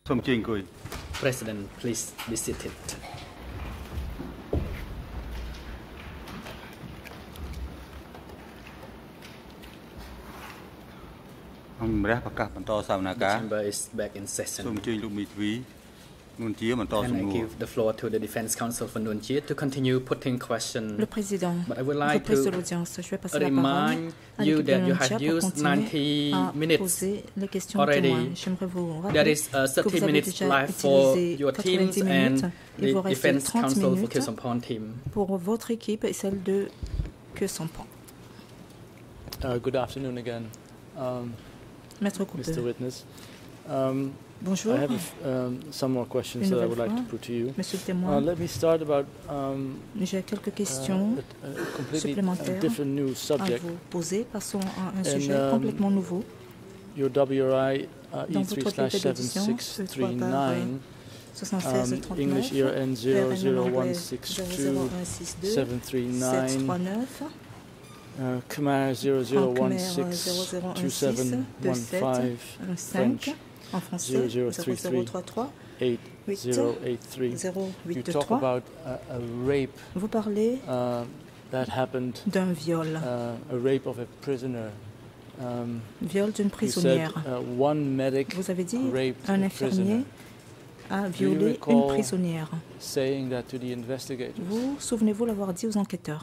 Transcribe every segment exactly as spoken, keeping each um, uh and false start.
President, please be seated. The chamber is back in session. And I give the floor to the Defense Counsel for Nuon Chea to continue putting questions. Le président But I would like reprise de to l'audience. Je vais passer la parole remind à you l'équipe de that you Nuon have Chea pour used continuer ninety à minutes poser les questions already. témoins. J'aimerais vous There rappeler is uh, que thirty vous avez minutes déjà left for utilisé your teams quatre-vingt-dix minutes. and Il vous the reste Defense trente Counsel for minutes Kyosampan team. pour votre équipe et celle de Kyosampan. Uh, good afternoon again, um, Maître Coupe. Mister Witness. Um, Bonjour. I have a f um, some more questions Une that I nouvelle would like fois, to put to you. Monsieur le Uh, témoin, let me start about um, j'ai quelques uh, questions a, a completely supplémentaires uh, different new à subject. vous poser. Passons à un And, sujet um, complètement nouveau. Your W R I uh, Dans E three votre slash livre seven d'édition, six three E trois par nine, soixante-seize um, trente-neuf, English year end zero zero one six zéro two zéro un six deux seven three sept nine, trois neuf, uh, Khmer zero zero one Khmer six zéro zéro un two six seven deux one sept five, un French cinq, en français zero zero zéro three zéro three trois trois eight huit zero eight three. zéro You huit talk trois. about a, a rape Vous parlez uh, that happened, d'un viol, uh, a rape of a prisoner. Um, viol d'une you said prisonnière. uh, one medic Vous avez dit raped un a infirmier prisoner. a Do you violé une recall prisonnière. saying that to the investigators? Vous souvenez-vous l'avoir dit aux enquêteurs?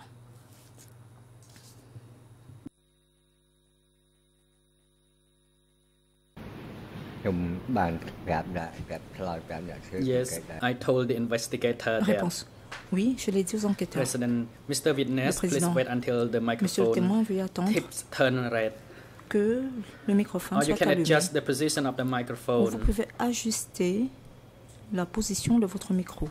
Yes, I told the investigator that. Réponse. Oui, je l'ai dit aux enquêteurs. President, Mister Witness, please président. wait until the Monsieur le témoin, microphone veuillez attendre tips turn red. que le microphone Or you soit can allumé. adjust the position of the Ou vous microphone. pouvez ajuster la position de votre micro.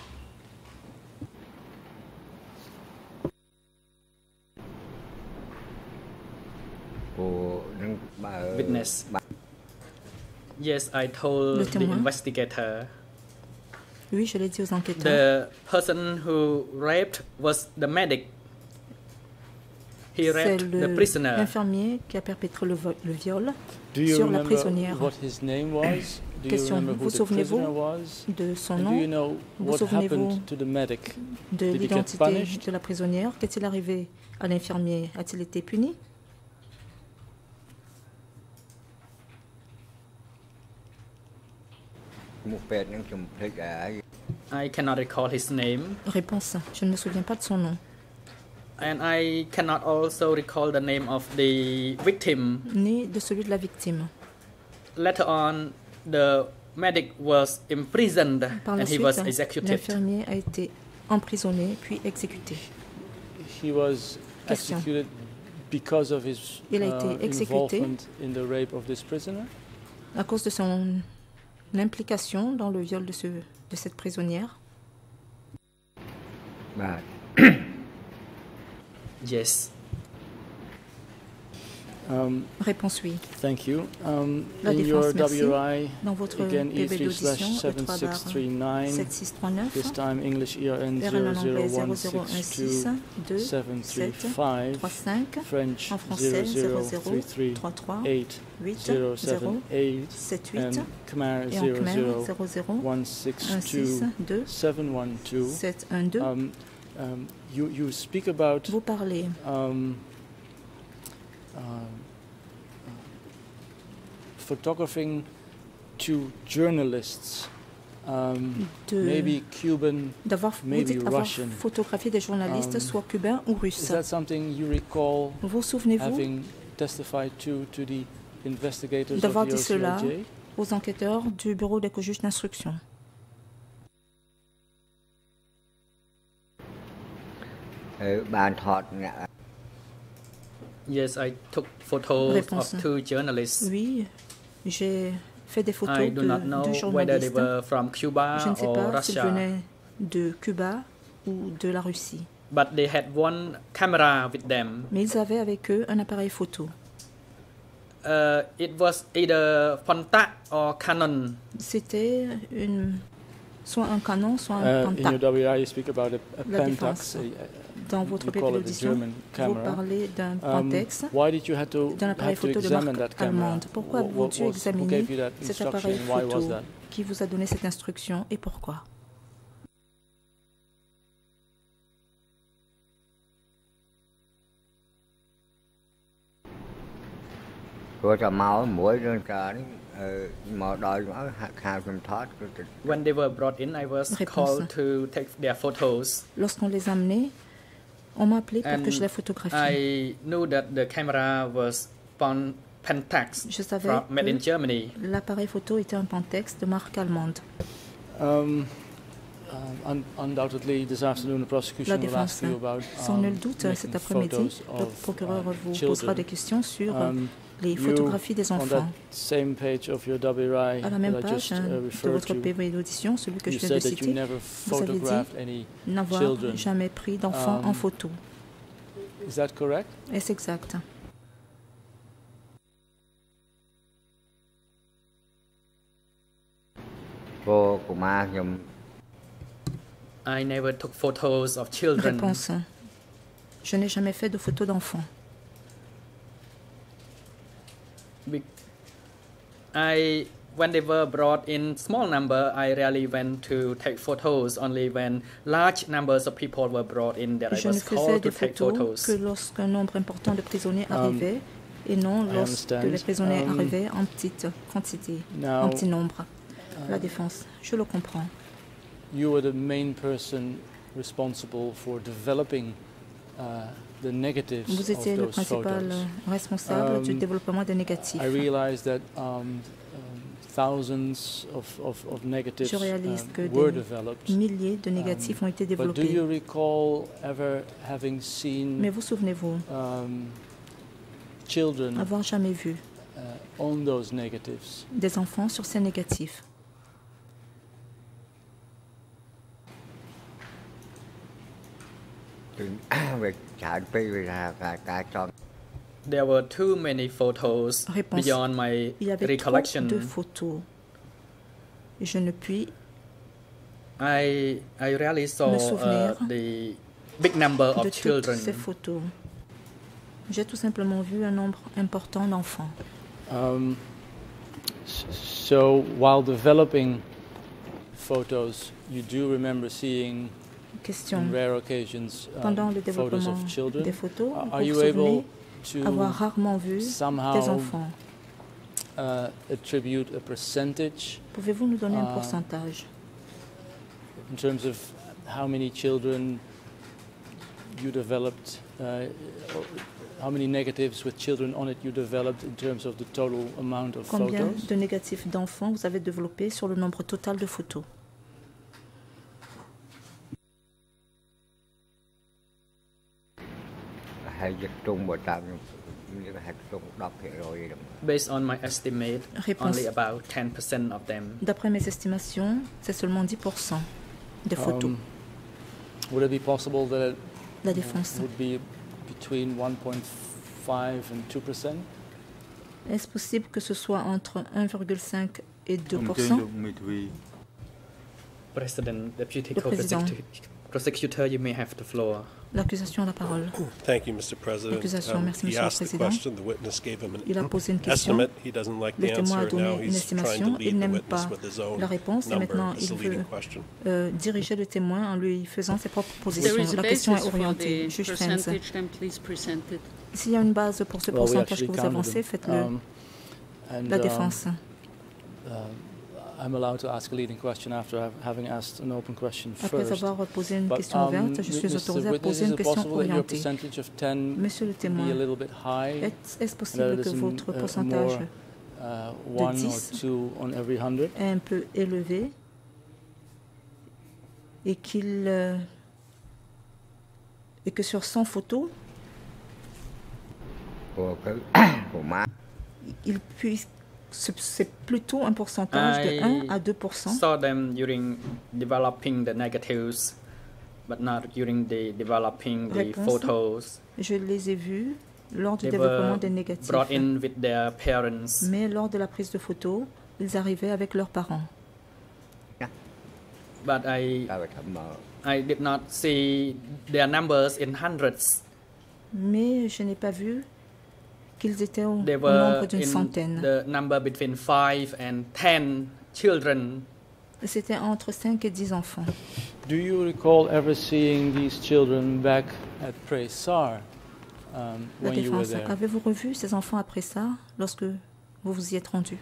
Witness. Yes, I told Le the témoin. investigator. Oui, je l'ai dit aux enquêteurs. The person who raped was the medic. He C'est raped the le- prisoner. l'infirmier qui a perpétré le, vo- le viol Do you sur la remember prisonnière. what his name was? Do you Question. remember who Vous the souvenez-vous prisoner was? de son And do you nom, know Vous what souvenez-vous happened to the medic? de Did he get l'identité punished? de la prisonnière. Qu'est-il arrivé à l'infirmier? A-t-il été puni? I cannot recall his name, Réponse. Je ne me souviens pas de son nom. and I cannot also recall the name of the victim. Ni de celui de la victime. Later on, the medic was imprisoned Par la and he suite, was executed. l'infirmier a été emprisonné puis exécuté. He was Question. executed because of his Il a été uh, exécuté. involvement in the rape of this prisoner. À cause de son implication dans le viol de, ce, de cette prisonnière. Yes. Um, Réponse oui. thank you. Um, La in défense, your merci. W R I, Dans votre again, E P V three d'audition, slash E seven trois six three nine, sept six trois neuf, this time English E R N R N zero en zero anglais one zéro zéro un six six two deux seven three sept five, trois cinq, French en français zero zéro zero zéro three three trois trois eight huit zero zéro seven eight, sept huit and Khmer et en zero Khmer zero zéro zéro one six un two six deux seven one two. sept un deux. Um, um, you you speak about Vous parlez um, uh, photographing two journalists, um, de maybe Cuban. d'avoir vous maybe dites avoir Russian. photographié des journalistes Um, soit cubains ou Is russes. that something you recall Vous souvenez-vous having testified to to the investigators of d'avoir the dit cela O C I J? aux enquêteurs du bureau des co-juges d'instruction? Yes, I took photos Réponse. of two journalists. Oui, j'ai fait des photos I de do not know deux whether they journalistes. were from Cuba Je ne sais or pas s'ils Russia, venaient de Cuba ou de la Russie. but they had one camera with them. Mais ils avaient avec eux un appareil photo. Uh, it was either Pontac or Canon. C'était une, soit un Canon, soit un Uh, in your Pentax. W R I, you speak about a, a La Pentax. défense. uh, Dans votre you P P call it a d'audition, German vous camera. parlez d'un Um, Pentax, why did you have to d'un appareil have to photo de examine marque that camera? allemande. Pourquoi What- avez-vous what dû was- who examiner gave you that cet instruction appareil and why was photo? that? Qui vous a donné cette instruction et pourquoi? When they were brought in, I was Réponse. called to take their photos. Lorsqu'on les a amenés, on m'a appelé pour And que je les photographie. I knew that the camera was Pon- Pentax Je savais from, made in que Germany. l'appareil photo était un Pentax de marque allemande. Um, uh, un undoubtedly, this afternoon, the prosecution La will défense, ask you about sans nul um, doute, making cet après-midi, photos le of, procureur um, vous children. posera des questions sur Um, les you, photographies des on that enfants. same page of your W R I À la même that I page just hein, uh, de referred votre to, P V d'audition, celui que you je viens de said that you citer, never vous avez photographed any dit n'avoir children. jamais pris d'enfants Um, en photo. Is that correct? Est-ce exact? I never took photos of children. Réponse. Je n'ai jamais fait de photos d'enfants. Be- I, when they were brought in small number, I rarely went to take photos. Only when large numbers of people were brought in, that I Je ne was faisais called to des take photos photos. que lorsqu'un nombre important de prisonniers Um, arrivait et non I lorsque understand. les prisonniers Um, arrivaient en petite quantité, Now, en petit nombre. La uh, défense, je le comprends. you were the main person responsible for developing uh, the negatives Vous of étiez le those principal photos. responsable Um, du développement des négatifs. I realize that um, um, thousands of, of, of negatives Je réalise um, que were des developed. milliers de négatifs Um, ont été But do développés. you recall ever having seen Mais vous souvenez-vous um, children avoir jamais vu uh, on those negatives? des enfants sur ces négatifs? There were too many photos Réponse. beyond my Il y avait trop recollection. de photos. Et je ne puis I I rarely saw me uh, souvenir the big number de of toutes children. ces photos. J'ai tout simplement vu un nombre important d'enfants. Um, s- so while developing photos, you do remember seeing, Question. on rare occasions, um, Pendant le photos développement of children. des photos, Are- vous Are you vous souvenez able avoir to rarement vu des somehow enfants. uh, attribute a percentage Pouvez-vous nous donner un Ah. pourcentage in terms of how many children you developed, uh, or how many negatives with children on it you developed in terms of the total amount of Combien photos? de négatifs d'enfants vous avez développé sur le nombre total de photos? Based on my estimate, Réponse. only about ten percent of them. D'après mes estimations, c'est seulement dix pour cent des photos. Um, would it be possible that it La défense. would be between one point five and two percent? Est-ce possible que ce soit entre un virgule cinq et deux pour cent? President, Deputy Le président. Co-Prosecutor, Prosecutor, you may have the floor. L'accusation a la parole. Thank you, Mister President. L'accusation, merci, he Monsieur le asked the Président. question. The witness gave him Il a an posé une question. estimate. He doesn't like Le the témoin a answer. Now donné une he's trying estimation. to Il lead the n'aime witness pas with his own la réponse et number. maintenant It's il a veut leading question. euh, diriger le témoin en lui faisant ses propres There positions. is a La question est basis for orientée. the Juge Fens. percentage, then please present it. S'il y a une base pour ce Well, we pourcentage actually que vous counted avancez, them. faites-le. Um, and, La um, défense. uh, I'm allowed to ask a leading question after have- having asked an open question Après first. avoir posé une But, question um, ouverte, je suis Mister autorisé à Witness, poser is une it question possible that your orientée. percentage of ten Monsieur le be a témoin, little bit high? est- est-ce That possible it que is votre uh, pourcentage more, uh, one or dix two on every hundred? est un peu élevé et qu'il euh, et que sur cent photos, il puisse c'est c'est plutôt un pourcentage de un à deux pour cent. Saw them during developing the negatives, but not during the developing the Réponse. photos. Je les ai vus lors du They développement were des négatifs. brought in with their parents. Mais lors de la prise de photos, ils arrivaient avec leurs parents. But I, I did not see their numbers in hundreds. Mais je n'ai pas vu qu'ils étaient au, They au were nombre d'une in centaine. the number between five and ten children. C'était entre cinq et dix enfants. Do you recall ever seeing these children back at Prey-Sar um, La when you were défense, there? avez-vous revu ces enfants après ça, lorsque vous vous y êtes rendu?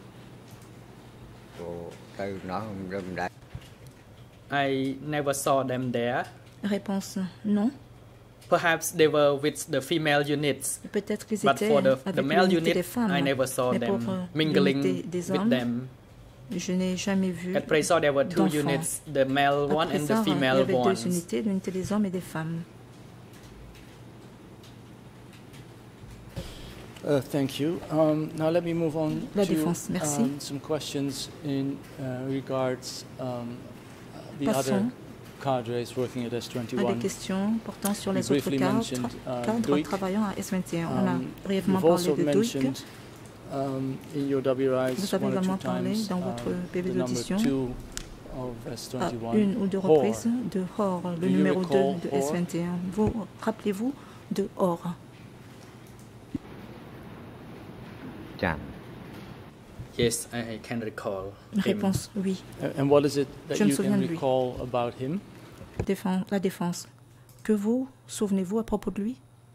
Ồ, từ nó không râm rãi. I never saw them there. Réponse, non. Perhaps they were with the female units, Peut-être qu'ils but étaient for the, the avec male l'unité des unit, femmes. I never saw Mais pour them euh, mingling l'unité des with hommes, them. je n'ai jamais vu At Prey-Sar, there were two d'enfants. units, the male one Après and ça, the il y female avait deux ones. unités, l'unité des hommes et des femmes. Uh, thank you. Um, now let me move on La to défense, merci. um, some questions in uh, regards um, the other Passons cadres working at S à des twenty-one. questions portant sur You les autres briefly cadres, mentioned, uh, cadres Duik. travaillant à S vingt et un. On a Um, brièvement you've parlé also de Duik. mentioned um, in your W Is Vous avez one or two également parlé times dans votre um, P V the number d'audition two of S à twenty-one, une ou deux Hor. reprises de Hor, le Do you numéro recall deux de S Hor? vingt et un. Vous rappelez-vous de Hor? Chàng. Yes, I, I can recall him. Réponse, oui. Uh, And what is it that Je me you souviens can de lui. recall about him? Défense, la défense. Que vous souvenez-vous à propos de lui?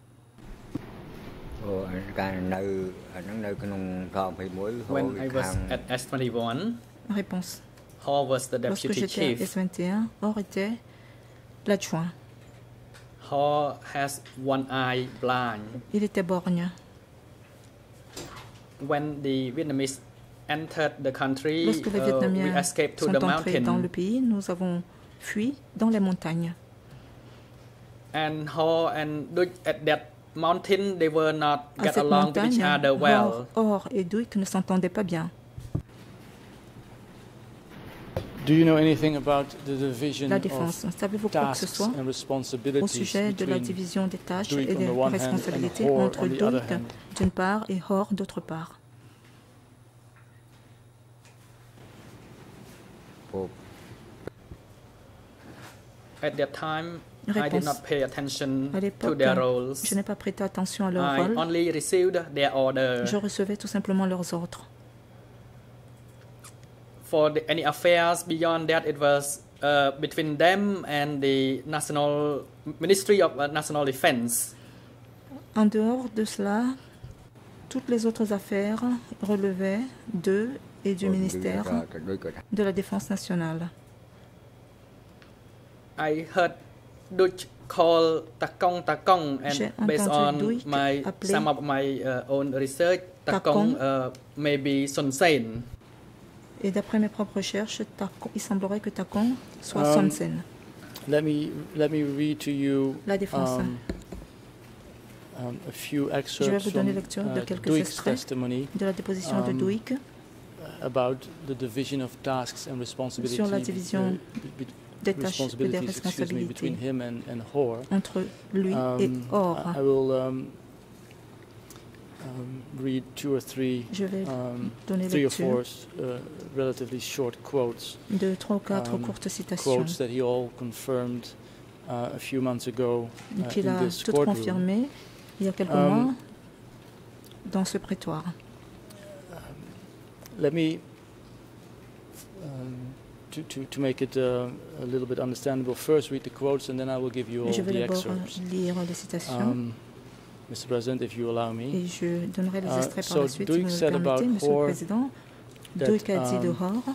Ồ, anh cái nơi anh nơi cái nông thôn phải mới When I hồi was khang at S twenty-one, Réponse. Hall was the Lorsque deputy j'étais à chief. S vingt et un, Hor était l'adjoint. Hall has one eye blind. Il était borgne. When the Vietnamese entered the country, Lorsque les uh, we Vietnamiens escaped to sont the entrés dans le mountain. pays, nous avons fui dans les montagnes. And Hall and Duc at that mountain, they were not À get cette along with each montagne, other well. Hor, Hor et Duik ne s'entendaient pas bien. Do you know anything about the division La of défense. Savez-vous quoi que ce tasks soit and au responsibilities sujet de la between division des tâches Duik et on des the one hand and responsabilités Hor entre on the other Duik hand? d'une part et Hor d'autre part? Ồ, At that time, I did Réponse. not pay attention À to l'époque, their roles. je n'ai pas prêté attention à leur I rôle. only received their order. Je recevais tout simplement leurs ordres. For the, any affairs beyond that, it was uh, between them and the National Ministry of uh, National Defense. En dehors de cela, toutes les autres affaires relevaient d'eux et du rồi ministère bây giờ đôi cửa de la Défense nationale. I heard Duch call Takong Takong, J'ai and based entendu on Duc my appeler some of my uh, own research, Takong. Takong uh, may be Son Sen. Et d'après mes propres recherches, Takon- il semblerait que Takon soit Um, Son Sen. Let me let me read to you La défense. um, um, a few Je vais excerpts vous donner from lecture de uh, quelques Duik's extraits testimony de la déposition de um, Duik about the division of tasks and responsibilities. sur la division be- be- des tâches et des responsibilities, excuse me, between responsabilités him and, and Hor. entre lui et Um, Hor. I I will um, um, read two or three, Je vais um, donner three or lecture four uh, relatively short quotes, de trois ou quatre um, courtes citations quotes that he all confirmed uh, a few months ago uh, qu'il in a this toutes courtroom. confirmées il y a quelques Um, mois dans ce prétoire. Let me, um, to, to, to make it uh, a little bit understandable, first read the quotes and then I will give you all Je vais the d'abord excerpts. lire les citations Um, Mister President, if you allow me, et je donnerai les uh, extraits par so la suite si Duik vous me said le about permettez, Monsieur le Hor Président. that, Duik a dit de um, Hor,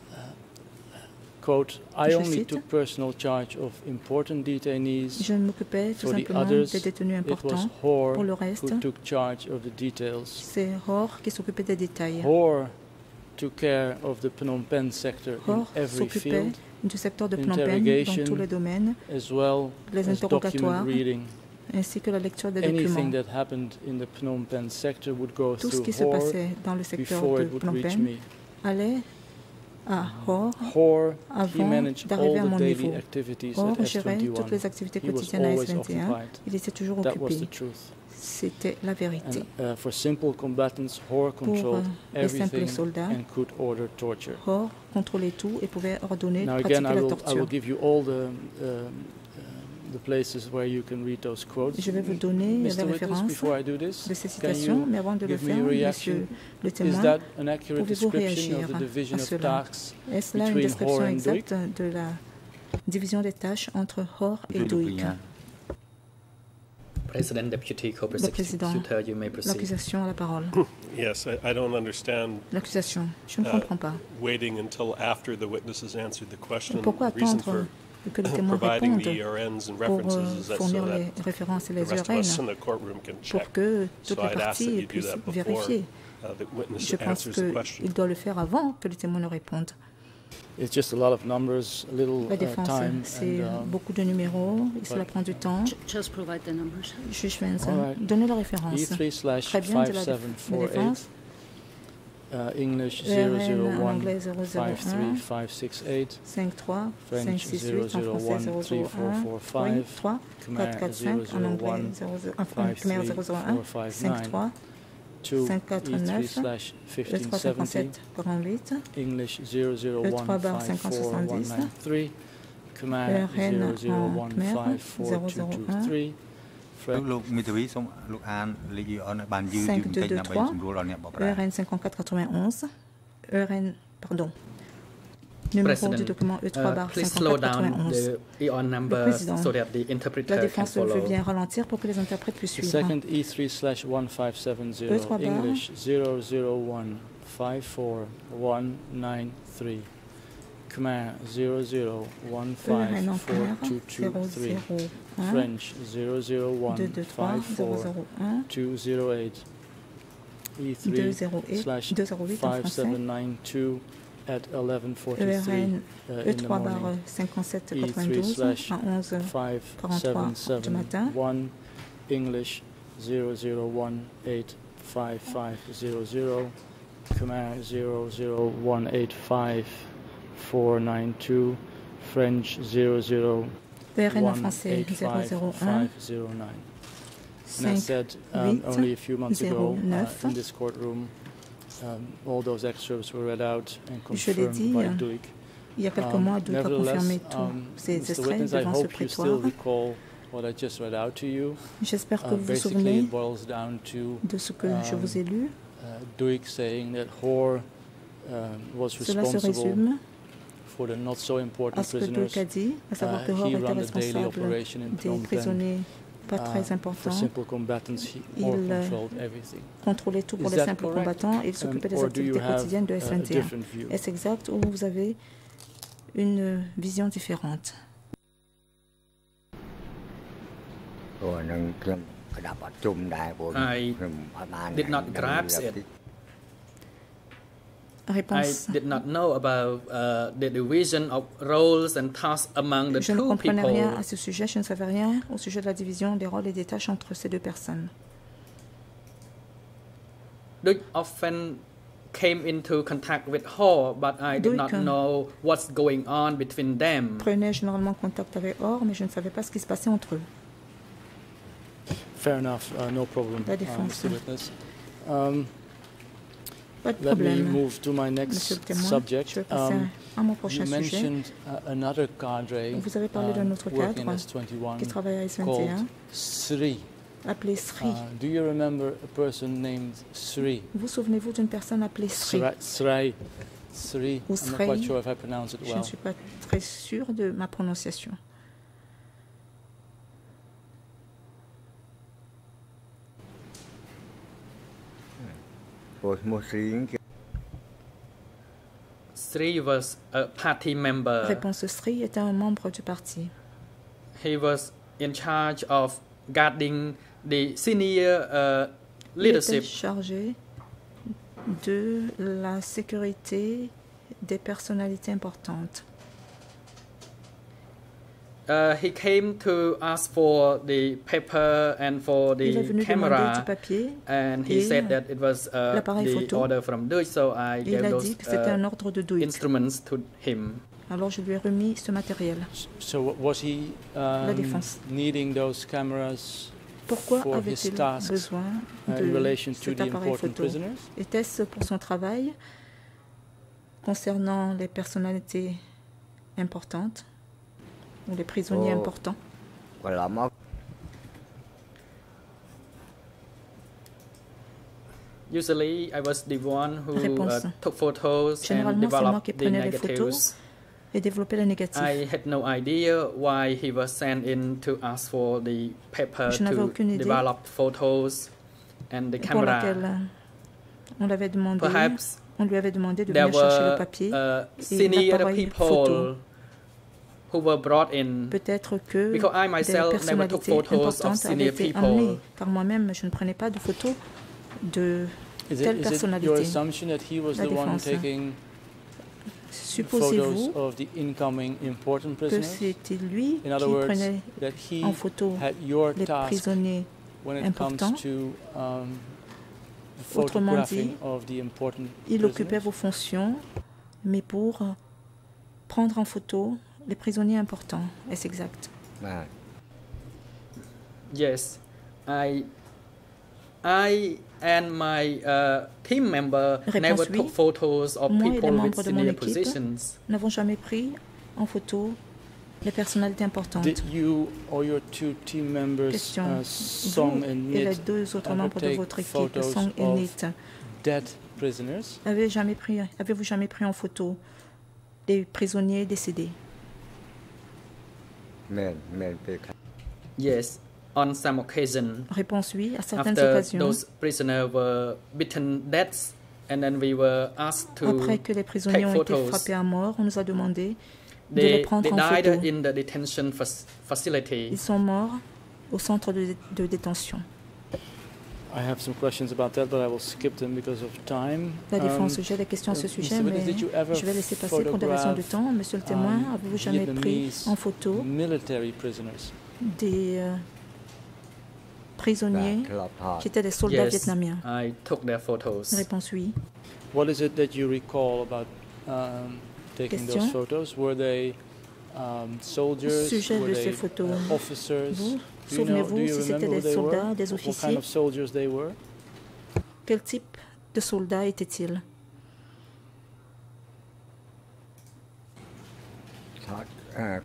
quote, I Je only cite, took personal charge of important detainees. je m'occupais tout For the simplement others, des détenus It was importants. Hor Pour le reste, who took charge of the details. c'est Hor qui s'occupait des détails. Hor took care of the Phnom Penh sector in Hor every s'occupait field, du secteur de Phnom Penh dans interrogation, tous les domaines, as well les as document interrogatoires, reading. ainsi que la lecture des Anything documents. that happened in the Phnom Penh sector would go Tout ce through qui se Hor passait dans le secteur before de it would Phnom reach Penh me. allait à Hor Hor, he avant managed d'arriver à all mon the daily niveau. activities Hor at S gérait toutes twenty-one. les activités He was quotidiennes à always S vingt et un. occupied. Il était toujours That was the occupé. truth. C'était la vérité. And uh, for simple combatants, Hor Pour controlled euh, les simples everything soldats, and could order torture. Hor contrôlait tout et pouvait ordonner Now de again, pratiquer I la will, I torture. will give you all the um, uh, the places where you can read those quotes. Je vais vous donner les Mister Witness, références before I do this, de ces can citations, you mais avant de le give me faire, your Monsieur reaction? le Is témoin, that an accurate pouvez-vous description réagir of the à division of cela? tasks Est-ce là une between description Hor and exacte Duik? de la division des tâches entre Hor et Duik? President, Deputy Le président, Co-Prosecutor, you may proceed. l'accusation à la parole. Yes, I, I don't understand L'accusation, je ne Uh, comprends pas. waiting until after the witness has answered the question. Pourquoi The reason attendre for que les témoins providing répondent the E R Ns and pour references euh, is that so fournir that les références et the les rest of us in U R N the courtroom can check. pour que So toutes les I'd ask that parties you do puissent that before vérifier? uh, the witness Je pense answers the question. qu'il doit le faire avant que les témoins ne répondent. It's just a lot of numbers, a little La uh, défense, time, c'est and, um, beaucoup de numéros et cela but- prend du temps. Just provide the numbers. Juge Benson, All right. donnez la E référence. three slash Très bien, de five la, seven déf- four la eight, défense. uh, English E R zero N zero en one anglais zéro zéro five three un, five six eight, cinq trois, cinq French six zero huit, en zero français one zéro three zéro four un, four oui, five, trois, Khmer quatre quatre zero cinq, en zero anglais one zéro zéro un, five Khmer three zéro zéro four un, five cinq nine, trois, two cinq quatre E three neuf, slash le fifteen trois seventy, cinquante-sept quarante-huit, English zero zero le one trois barre five four one cinquante nine three, Khmer E R N zero zero en one Khmer five four two two three, លោក French លោកមេធាវីសូមលោកអានលេខ អនបានយឺតយឺតបន្តិចដើម្បីសម្រួលដល់អ្នកបកប្រែ E R N cinquante-quatre quatre-vingt-onze, E R N, pardon, numéro du President, document E trois uh, barre please slow cinquante-quatre down quatre-vingt-onze. the E O N number président, so that the La interpreter can défense veut follow. bien ralentir pour que les interprètes puissent The suivre. second E three slash one five seven zero, E trois barre. English zero zero one five four one nine three, Khmer zero zero one E R N five en four Khmer, two two zéro three, zéro un, French zero zero one deux deux trois, five zéro four zéro un, two zero eight, E deux three zéro huit, slash deux zéro huit en five français. seven nine two at eleven E forty R three N uh, E in the trois barre morning. cinquante-sept E three quatre-vingt-douze slash à onze five quarante-trois seven du matin. seven one, English zero zero one eight five five zero zero, Khmer zero zero one eight five four nine two, French zero zero E R N en one français eight zéro five zéro un, five zero nine. And I cinq said um, huit only a few months ago zéro uh, neuf. in this courtroom, um, all those excerpts were read out and Je l'ai confirmed dit, by euh, Duik. il y a quelques Um, mois, Duik a confirmé nevertheless, tous um, ces Mister extraits Witness, I devant ce hope you still prétoire. recall what I just read out to you. J'espère que Uh, vous vous basically, souvenez it boils down to de ce que je um, vous ai lu. uh, Duik saying that Hor uh, was Cela se responsible résume for the not so à important ce que prisoners. Duik a dit, à savoir Uh, que Hor he était ran the daily responsable operation in des Phnom Penh. prisonniers pas Uh, très for importants, simple combatants, he Il, Hor euh, controlled everything. contrôlait tout pour Is les that simples correct? combattants et il Um, s'occupait des or do you activités have quotidiennes de uh, S a N T un. different view? Est-ce exact ou vous avez une vision différente? ព្រោះនឹងខ្ញុំក្តាប់អត់ជុំដែរព្រោះ I ខ្ញុំអត់បាន did not grasp it. I Réponse. did not know about uh, the division of roles and tasks among the Je ne two comprenais rien à people. ce sujet, je ne savais rien au sujet de la division des rôles et des tâches entre ces deux personnes. Duke often came into contact with Hor, but I did Duke, not euh, know what's going on between them. Prenait généralement contact avec Or, mais je ne savais pas ce qui se passait entre eux. Fair enough, uh, no problem, La uh, défense. Mister Witness. Um, Pas de let me problème. move to my next Monsieur le témoin, subject. je vais passer Um, à mon you prochain sujet. mentioned uh, another cadre Vous avez parlé d'un um, autre working cadre as twenty-one qui travaille à S vingt et called un, Sri. appelé Sri. Uh, do you remember a person named Sri? Vous souvenez-vous d'une personne appelée Sri? Sri. Sri. Sri. Ou I'm not quite Sri. sure if I pronounce it Je ne well. suis pas très sûre de ma prononciation. ព្រោះឈ្មោះស្រីហ្នឹងគេ Sri was a party member. Réponse Sri était un membre du parti. He was in charge of guarding the senior uh, Il était leadership. chargé de la sécurité des personnalités importantes. Uh, he came to ask for the paper and for Il est the venu demander du camera, papier and he et said that it was uh, l'appareil the photo. order from Duke, so I et il gave a those dit que c'était un uh, ordre de Duik. instruments to him. Alors je lui ai remis ce matériel. So wa- was he um, défense. needing those cameras Pourquoi for his avait-il tasks besoin uh, in de relation to cet the appareil important photo? prisoners? Était-ce pour son travail concernant les personnalités importantes ou les prisonniers Oh. importants? còn lắm á. Usually, I was the one who uh, Réponse. took photos and Généralement, c'est moi qui developed the prenais les photos negatives. et développais les négatifs. I had no idea why he was sent in to ask for the paper Je n'avais to aucune idée develop photos and the pour laquelle camera. on l'avait demandé, Perhaps on lui avait demandé de there venir chercher le were papier. uh, et senior l'appareil people photo. who were brought in Peut-être que because I des myself never took personnalités photos of importantes avaient senior été people. amenées, car moi-même, je ne prenais pas de photos de Is telle it, is it your personnalité. assumption that he was La the one défense. taking photos Supposez-vous of the incoming important que prisoners? c'était lui In other qui words, prenait that he en photo had your les task prisonniers when it importants. comes to um, the Autrement photographing dit, of the important il occupait prisoners? vos fonctions, mais pour prendre en photo les prisonniers importants. Est-ce exact? បាទ Yes, I, I and my uh, team member Réponse never oui. took photos of Moi et les people with membres de mon senior équipe positions. n'avons jamais pris en photo les personnalités importantes. Did you or your two team members, Question. uh, Song Vous and et les Nit, deux autres ever membres de take votre équipe, photos Song et of Nit, dead prisoners? avez jamais pris, avez-vous jamais pris en photo des prisonniers décédés? មែនមែនពេលខ្លះ Yes, on some occasion, Réponse oui, à certaines after occasions. those prisoners were beaten deaths, and then we were asked to Après que les prisonniers take ont été photos. frappés à mort, on nous a demandé de les They, prendre they en died photo. in the detention fac- facility. Ils sont morts au centre de, de détention. I have some questions about that, but I will skip them because of time. La défense, Um, j'ai des questions à ce uh, sujet, Mister mais Witness, did you ever je vais laisser passer pour des raisons de photograph, temps. Monsieur le témoin, um, avez-vous jamais pris Vietnamese en photo military prisoners? des euh, បាទ prisonniers ធ្លាប់ថត qui étaient des soldats Yes, vietnamiens? I took their photos. Réponse oui. What is it that you recall about um, taking Question. those photos? Were they um, soldiers? Sujet Were de ces they photos. uh, officers? Vous, Do you know- souvenez-vous do you si c'était remember who des they soldats, were? des What kind officiers? of soldiers they were? Quel type de soldats étaient-ils? ថតអឺ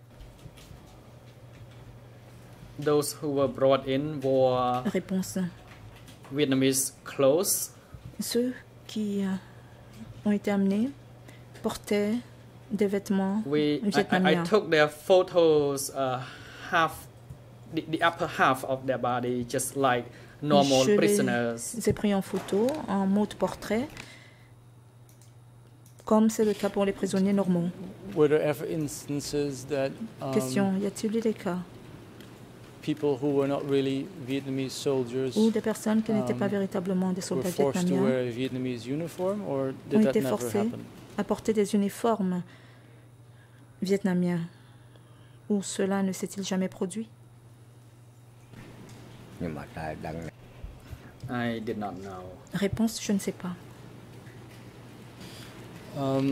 Those who were brought in wore Réponse. Vietnamese clothes. Ceux qui euh, ont été amenés portaient des vêtements We, I, I, I vietnamiens. took their photos, uh, half, the, the upper half of their body, just like normal Je prisoners. les ai pris en photo, en mode portrait, comme c'est le cas pour les prisonniers normaux. Were there ever instances that um, Question, y a-t-il eu des cas people who were not really Vietnamese soldiers où des personnes qui n'étaient pas um, véritablement des were soldats forced to vietnamiens wear a Vietnamese uniform, or ont did that été never forcés happen? à porter des uniformes vietnamiens? Ou cela ne s'est-il jamais produit? ខ្ញុំអត់ដែរដឹង I did not know. Réponse, je ne sais pas. Um,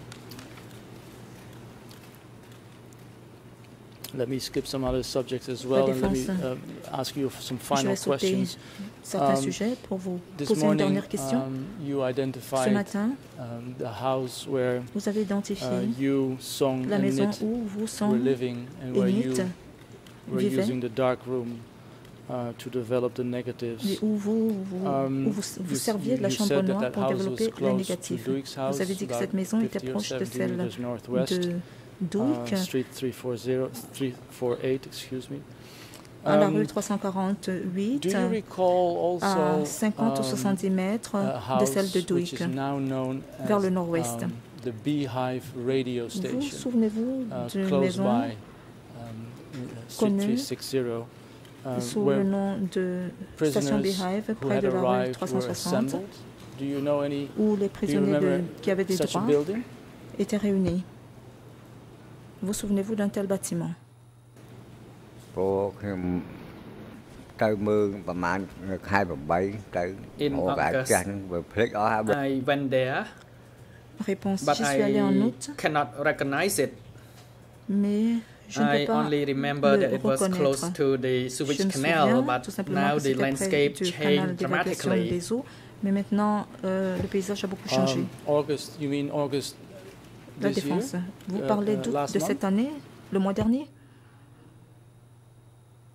let me skip some other subjects as well, and let me défense. uh, ask you some Je final vais sauter questions. certains Um, sujets pour vous This poser une morning, dernière question. um, you Ce identified matin, um, the house where vous avez identifié uh, you, Song, la and maison Nit où vous, were Song living, and et where Nit, you were vivaient using the dark room uh, to develop the negatives. et où vous, vous, Um, où vous, vous you- serviez de la you chambre said that noire that pour house développer was les close to négatifs. Duke's house, Vous avez dit que about cette maison était fifty or proche de seventy celle meters northwest, de Duke, uh, Street three forty-eight, excuse me. à la Um, rue trois cent quarante-huit, Do you recall also à cinquante ou um, soixante-dix mètres a de house celle de which Duke, is now known vers as, le nord-ouest? um, the Beehive radio Vous station, souvenez-vous uh, d'une close maison by um, uh, Street connue three sixty, um, sous where le nom de station prisoners Beehive, who près had de la rue arrived trois cent were soixante, assembled? Do you know any? où les Do you prisonniers de- remember qui avaient des such a droits building? étaient réunis. Vous souvenez-vous d'un tel bâtiment? ព្រោះខ្ញុំទៅមើលប្រហែលនៅខែeightទៅ In អូកា August. ចាស់ហ្នឹងវាភ្លេចអស់ហើយ I went there, Réponse, but j'y suis allé en I août, cannot recognize it. mais je ne I peux pas only remember le that it was close reconnaître. to the Je Suez me Canal, souviens but tout simplement now que the c'était près landscape du canal changed d'évacuation dramatically. des eaux, mais maintenant euh, le paysage a beaucoup changé. Um, August, you mean August La this défense. year? Vous Uh, parlez uh, d'août last de month? cette année, le mois dernier?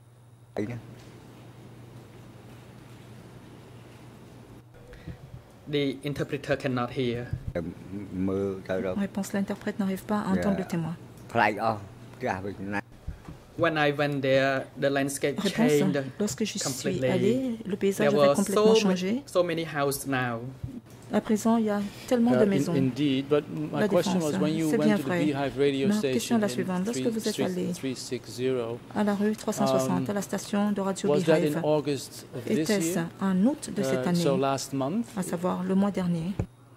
The interpreter cannot hear. Réponse, l'interprète n'arrive pas à entendre le témoin. When I went there, the landscape Réponse, changed lorsque je suis completely. allée, le paysage There avait were complètement so, changé. ma- so many houses now. À présent, il y a tellement Uh, de in- maisons. indeed, but my La question défense, was when you c'est bien went to the vrai. Beehive radio Ma station question est la in suivante. Lorsque three- vous êtes three- allé three sixty, à la rue trois cent soixante, Um, à la station de Radio was that in Beehive, August of this était-ce year? en août de cette Uh, année, so last month. à savoir le mois dernier?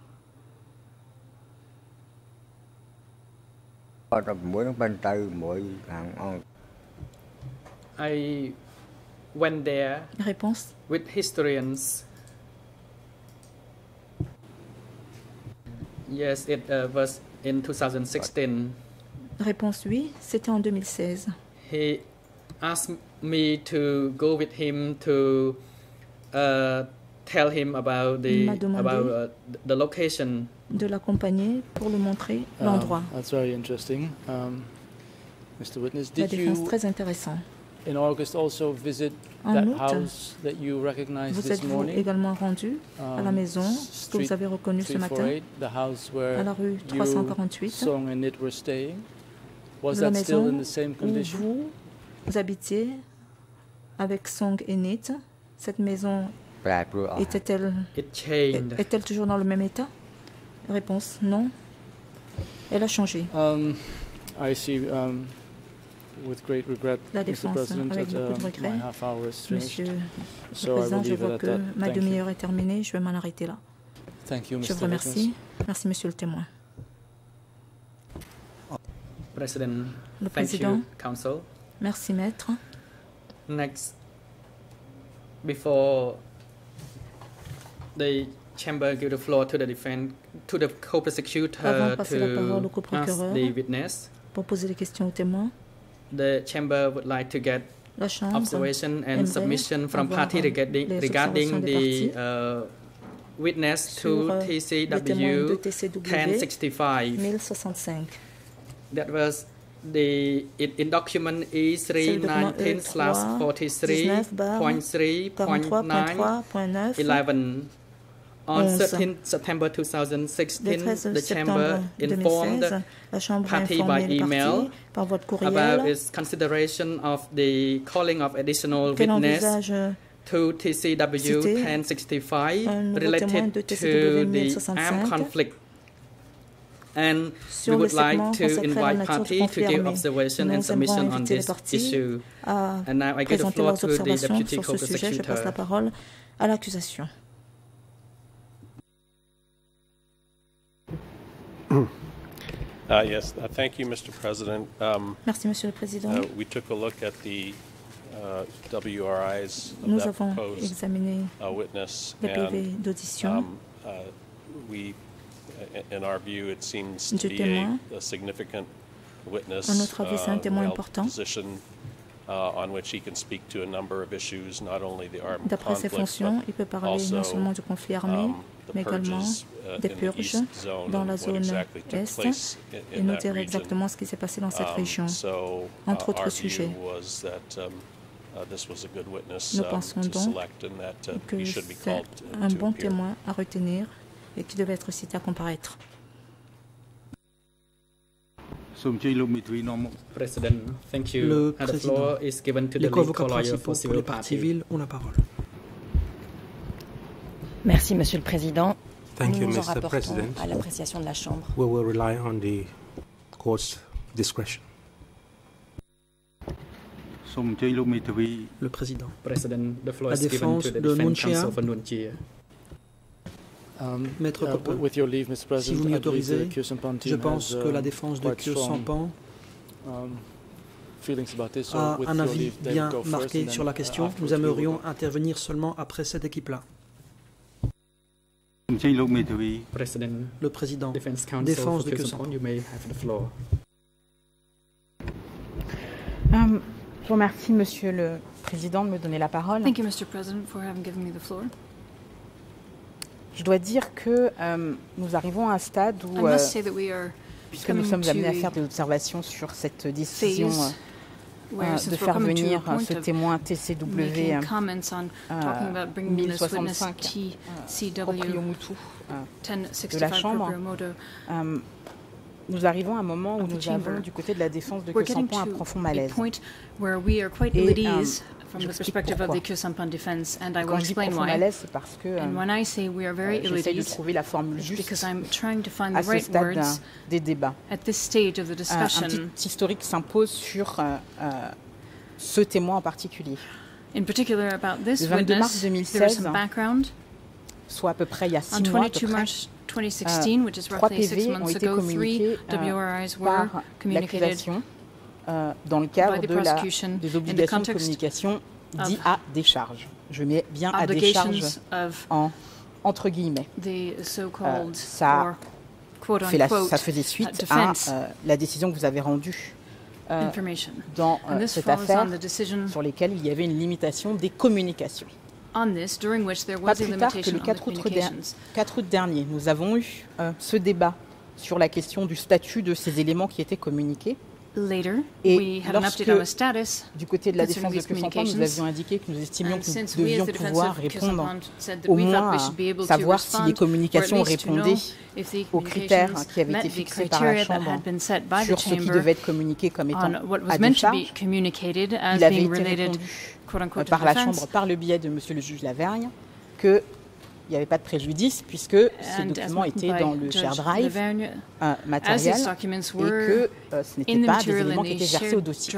I went there Réponse, with historians. Yes, it uh, was in two thousand sixteen. réponse oui, c'était en deux mille seize. He asked me to go with him to uh, tell him about Il the m'a demandé about uh, the location. de l'accompagner pour lui montrer Um, l'endroit. That's very interesting. Um, Mister Witness, La did défense, you très intéressant. in August also visit En that août, house that you recognized vous this êtes-vous morning? également rendu à la Um, maison que vous avez reconnue ce three matin, forty-eight, the house where à la rue trois cent quarante-huit, you, Song and It were staying. Was la that still maison in the same où condition? vous, vous habitiez avec Song et Nit. Cette maison était-elle It changed. est-elle toujours dans le même état? Réponse, non. Elle a changé. Um, I see. Um, with great regret, La Mister défense, President, avec that beaucoup de um, regret. my half hour is finished. Monsieur So le I will Président, je leave it vois at que that. ma Thank you. demi-heure est terminée. Je vais m'en arrêter là. Thank you, Je Mister vous remercie. Witness. Merci, Monsieur le témoin. President, Le thank Président, you, Council. merci, Maître. Next, before the chamber give the floor to the defense, to the Avant co-prosecutor de passer la parole au to ask coprocureur the witness, pour poser des questions aux témoins, the chamber would like to get la Chambre observation and aimerait submission from avoir party regarding, les regarding observations des the uh, witness sur to euh, les témoins de T C W T C W ten sixty-five. mille soixante-cinq. That was the in, in document E three nineteen slash forty-three point three point quarante-trois point nine trois point neuf. eleven. On onze. thirteenth September two thousand Le sixteen, treize the chamber septembre informed deux mille seize, la Chambre a party informé by le email parti par votre about courriel its consideration of the calling of additional qu'elle witness envisage to T C W citer ten sixty-five un nouveau témoin related de T C W to the mille soixante-cinq armed conflict. And we sur le would like segment to consacré à la invite nature du party conflit to give armé. observation Nous and aimerons submission on inviter les this parties issue. à And now I give the présenter floor leurs to the observations deputy sur ce sujet. Je passe la co-prosecutor. parole à l'accusation. Uh, Yes, uh, thank you, Mister President. Um, Merci, Monsieur le Président. uh, We took a look at the uh, W R Is of Nous that avons proposed examiné uh, witness. les P V and, d'audition. um, uh, We, i- in our view, it seems Du to be témoin. a a significant witness. À notre avis, c'est un uh, témoin well important. positioned, uh, on which he can speak to a number of issues, not only the armed D'après ses conflict, fonctions, but il peut parler also, non seulement du conflit armé, um, the mais également purges, uh, des in the purges east zone dans and la what zone exactly took Est place in- et in nous that dire region. exactement ce qui s'est passé dans cette Um, région. so, Entre uh, autres our sujets. view was that, um, uh, this was a good witness, Nous um, pensons to donc select and that, uh, que he should be c'est called uh, un to bon appear. témoin à retenir et qui devait être cité à comparaître. សូមអញ្ជើញលោកមេធាវីនាំមុខ President, thank you. Le And the Président. floor is given to the Les lead co-avocats co-lawyer principaux for pour civil les parties party. civiles ont la parole. Merci, Monsieur le Président. Thank Nous you, nous en Mister rapportons President. à l'appréciation de la Chambre. We will rely on the court's discretion. សូមអញ្ជើញលោកមេធាវី Le Président. President, the floor La is given défense to the de defense Nuon Chea. counsel for Nuon Chea. Um, Maître uh, Copin, with your leave, Mister si President, vous m'y I believe autorisez, the Kyo Sampan team je pense has, que la um, défense de quite Kyo strong, Sampan um, feelings about this. So a with un your avis leave, they bien will go first, marqué and sur la then, uh, question. Nous afterwards we will aimerions go. intervenir seulement après cette équipe-là. សូមអញ្ជើញលោកមេធាវី President, Le Président. defense counsel Défense for de Kyo Kyo Sampan, you may have the floor. Um, je vous remercie, Monsieur le Président, de me donner la parole. Thank you, Mister President, for having given me the floor. Je dois dire que euh, nous arrivons à un stade I où, euh, must say that we are puisque nous coming sommes amenés à to faire des observations sur cette décision phase euh, de faire venir ce témoin T C W euh, mille soixante-cinq euh, proprio motu euh, de la Chambre. Euh, nous arrivons à un moment où nous avons du côté de la défense de Kyosampan un profond malaise. Et, euh, from the perspective of the Kyosampan defense, and I will explain why. Parce que, and when I say we are very ill at ease, it's because I'm trying to find the right words des débats. At this stage of the discussion. Un petit historique s'impose sur euh, euh, ce témoin en particulier. In particular about this witness, there is some background. Soit à peu près il y a six mois, à peu près. twenty sixteen, which is roughly six months ago, three W R Is were communicated Euh, dans le cadre de la, des obligations de communication dit à décharge. Je mets bien à décharge en, entre guillemets. Euh, ça, fait la, ça faisait suite à euh, la décision que vous avez rendue euh, dans euh, cette affaire sur laquelle il y avait une limitation des communications. Pas plus tard que le quatre août dernier, nous avons eu euh, ce débat sur la question du statut de ces éléments qui étaient communiqués. Later, et lorsque, du côté de la défense de Kyosampan, nous avions indiqué que nous estimions que nous devions pouvoir répondre au moins à savoir si les communications répondaient aux critères qui avaient été fixés par la Chambre sur ce qui devait être communiqué comme étant à décharge. Il avait été répondu par la Chambre, par le biais de Monsieur le juge Lavergne, que il n'y avait pas de préjudice puisque ces documents étaient dans le share drive euh, matériel et que euh, ce n'était pas des éléments qui étaient versés au dossier.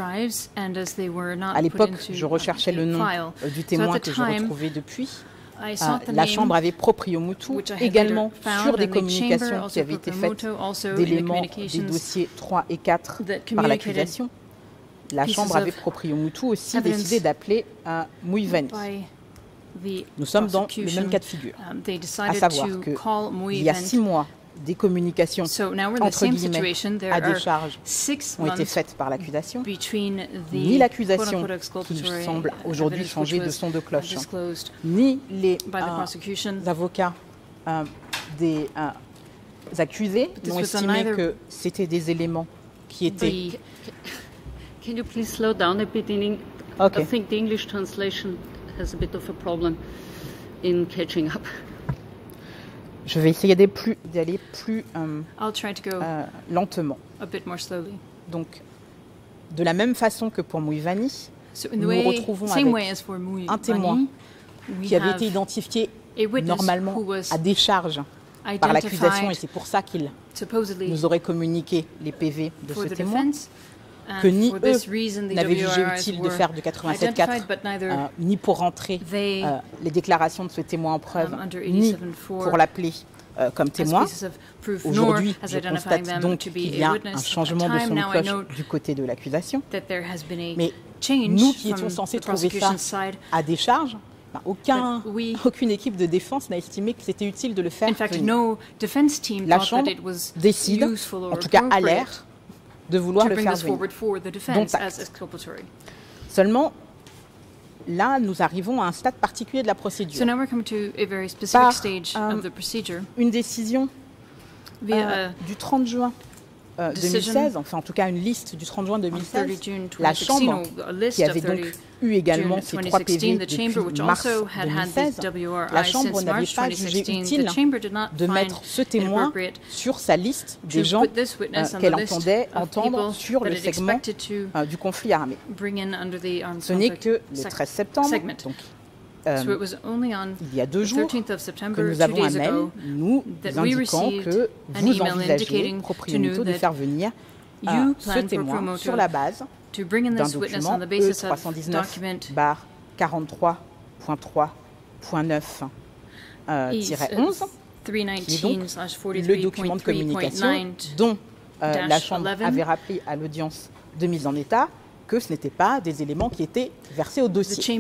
À l'époque, je recherchais le nom euh, du témoin que j'ai retrouvé depuis. Euh, la Chambre avait proprio motu également sur des communications qui avaient été faites d'éléments des dossiers trois et quatre par l'accusation. La Chambre avait proprio motu aussi décidé d'appeler un Muivani. Nous sommes dans le même cas de figure, à savoir qu'il y a six mois, des communications entre guillemets à décharge ont été faites par l'accusation, ni l'accusation qui semble aujourd'hui changer de son de cloche, ni les euh, avocats euh, des euh, accusés n'ont estimé que c'était des éléments qui étaient... Can you please slow down a bit in okay. I think the English translation has a bit of a problem in catching up. Je vais essayer d'aller plus, d'aller plus euh, euh, lentement. A bit more slowly. Donc, de la même façon que pour Muivani, so nous way, retrouvons avec un témoin qui avait été identifié normalement à décharge par l'accusation et c'est pour ça qu'il nous aurait communiqué les P V de ce témoin. Que ni eux n'avaient jugé utile de faire de quatre-vingt-sept quatre, euh, ni pour rentrer euh, les déclarations de ce témoin en preuve, ni pour l'appeler euh, comme témoin. Aujourd'hui, je constate donc qu'il y a un changement de son de cloche du côté de l'accusation. Mais nous qui étions censés trouver ça à décharge, bah, aucun, aucune équipe de défense n'a estimé que c'était utile de le faire venir. La Chambre décide, en tout cas à l'air, de vouloir le faire venir. Donc, seulement, là, nous arrivons à un stade particulier de la procédure. So now we're coming to a very specific Par stage euh, of the procedure. Une décision euh, du trente juin euh, deux mille seize, enfin en tout cas une liste du trente juin deux mille seize, la Chambre, qui avait donc eu également ces trois P V depuis mars deux mille seize, la Chambre n'avait pas jugé utile de mettre ce témoin sur sa liste des gens euh, qu'elle entendait entendre sur le segment euh, du conflit armé. Ce n'est que le treize septembre, donc Euh, il y a deux jours que nous avons un mail nous indiquant que vous envisagez, proprio motu, de faire venir euh, ce témoin sur la base d'un document E trois cent dix-neuf barre quarante-trois point trois point neuf tiret onze, qui est donc le document de communication dont euh, la Chambre avait rappelé à l'audience de mise en état que ce n'étaient pas des éléments qui étaient versés au dossier.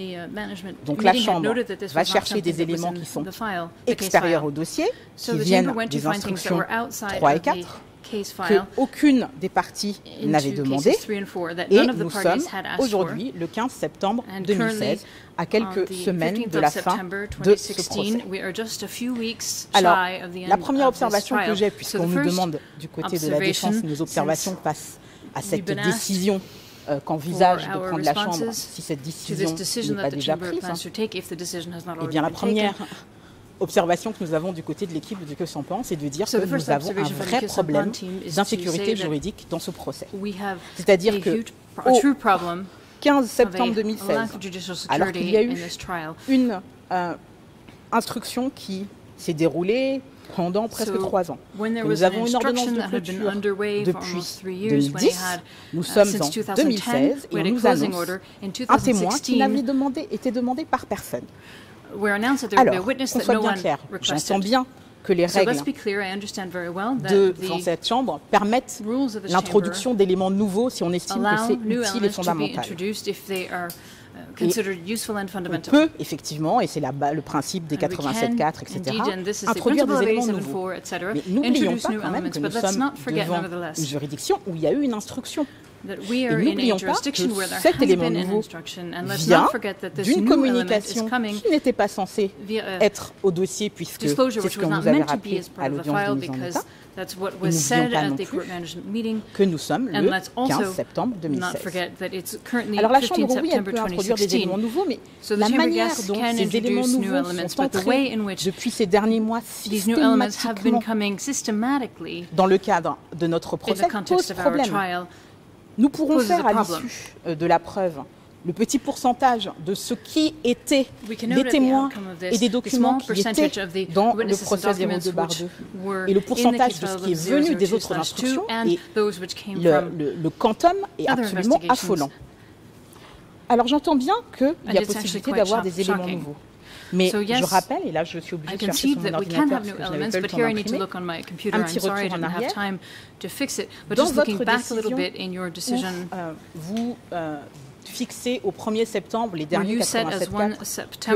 Donc la Chambre va chercher des éléments qui sont extérieurs au dossier, qui viennent des instructions trois et quatre, qu'aucune des parties n'avait demandé, et nous sommes aujourd'hui le quinze septembre deux mille seize, à quelques semaines de la fin de ce procès. Alors, la première observation que j'ai, puisqu'on nous demande du côté de la défense nos observations face à cette décision euh, qu'envisage de prendre la Chambre si cette décision n'est pas déjà prise. Eh bien, la première observation que nous avons du côté de l'équipe de Que s'en pense, c'est de dire que nous avons un vrai problème d'insécurité juridique dans ce procès. C'est-à-dire que au quinze septembre deux mille seize, alors qu'il y a eu une euh, instruction qui s'est déroulée pendant presque trois ans, que nous avons une ordonnance de clôture depuis deux mille dix, nous sommes en deux mille seize et on nous annonce un témoin qui n'avait demandé, été demandé par personne. Alors, qu'on soit bien clair, j'entends bien que les règles de cette Chambre permettent l'introduction d'éléments nouveaux si on estime que c'est utile et fondamental. Et on peut, effectivement, et c'est le principe des quatre-vingt-sept quatre, et cetera, introduire des éléments nouveaux. Mais n'oublions pas quand même que nous sommes devant une juridiction où il y a eu une instruction. Et n'oublions pas que cet élément nouveau vient d'une communication qui n'était pas censée être au dossier, puisque c'est ce qu'on nous avait rappelé à l'audience de mise en état. Et n'oublions pas non plus que nous sommes le quinze septembre deux mille seize. Alors la Chambre, oui, elle peut introduire des éléments nouveaux, mais la manière dont ces éléments nouveaux sont entrés depuis ces derniers mois systématiquement dans le cadre de notre procès pose problème. Nous pourrons faire à l'issue de la preuve le petit pourcentage de ce qui était des témoins et des documents qui étaient dans le procès zéro deux barre deux et le pourcentage de ce qui est venu des autres instructions, et le, le, le quantum est absolument affolant. Alors j'entends bien qu'il y a possibilité d'avoir des éléments nouveaux. Mais so, yes, je rappelle, et là je suis obligée de chercher sur mon ordinateur parce que je n'avais pas le temps d'imprimer, un petit retour en arrière. Dans votre décision, où, euh, vous euh, fixez au premier septembre les derniers quatre-vingt-sept quatre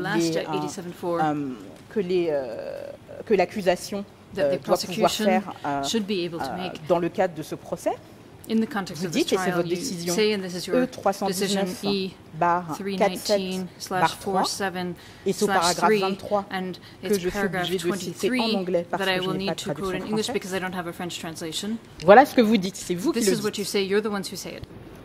que, les, euh, que l'accusation euh, doit pouvoir faire euh, euh, dans le cadre de ce procès. Vous dites, et c'est votre décision E trois cent dix-neuf barre quarante-sept barre trois, et c'est au paragraphe vingt-trois que je suis obligée de citer en anglais parce que je n'ai pas de traduction française. Voilà ce que vous dites, c'est vous qui le dites.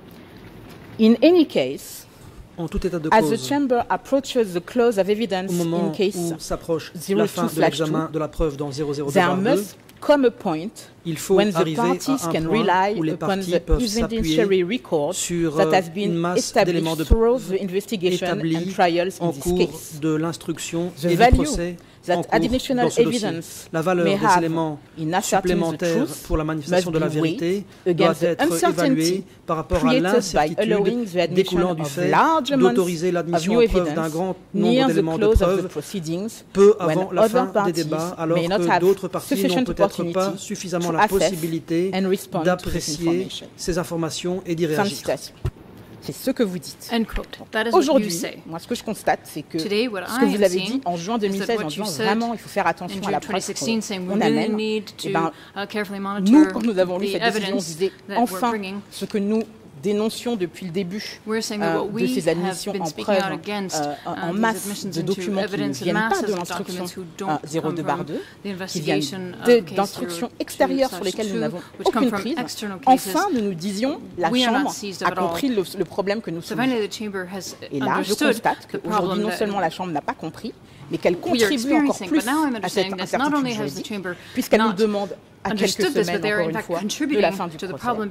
In any case, en tout état de as cause, the chamber approaches the close of evidence au moment in case où s'approche la fin de l'examen de la preuve dans zéro zéro deux barre deux, come a point il faut when the arriver parties à un can point rely où les upon parties the peuvent s'appuyer record sur that has une been masse d'éléments established de through the investigation établis and trials in en this cours case. de l'instruction The et du value procès that en cours additional dans ce dossier. evidence La valeur may des have éléments in ascertaining the supplémentaires truth pour la manifestation de la must be vérité weighed doit against the être uncertainty évaluée par rapport à created by allowing l'incertitude the admission découlant du of fait large amounts d'autoriser of l'admission new en preuve evidence d'un grand near nombre the d'éléments de close of the preuve proceedings peu when avant la other fin des parties débats, alors may not que have d'autres parties sufficient n'ont peut-être pas opportunity suffisamment to la assess possibilité and respond to this d'apprécier information. ces informations et d'y Fin de réagir. citation. C'est ce que vous dites. Aujourd'hui, Aujourd'hui, moi, ce que je constate, c'est que Today, ce que vous avez dit en juin deux mille seize, en disant vraiment, il faut faire attention à la preuve qu'on amène, eh ben, nous, quand nous avons lu cette décision, on disait enfin ce que nous dénoncions depuis le début euh, de ces admissions en preuve euh, en masse de documents qui ne viennent pas de l'instruction euh, zéro deux barre deux, qui viennent d'instructions extérieures sur lesquelles nous n'avons aucune prise. Enfin, nous nous disions, la Chambre a compris le, le problème que nous soulevons. Et là, je constate qu'aujourd'hui, non seulement la Chambre n'a pas compris, mais qu'elle contribue encore plus à cette incertitude juridique, puisqu'elle nous demande à quelques semaines, encore une fois, de la fin du procès, d'entendre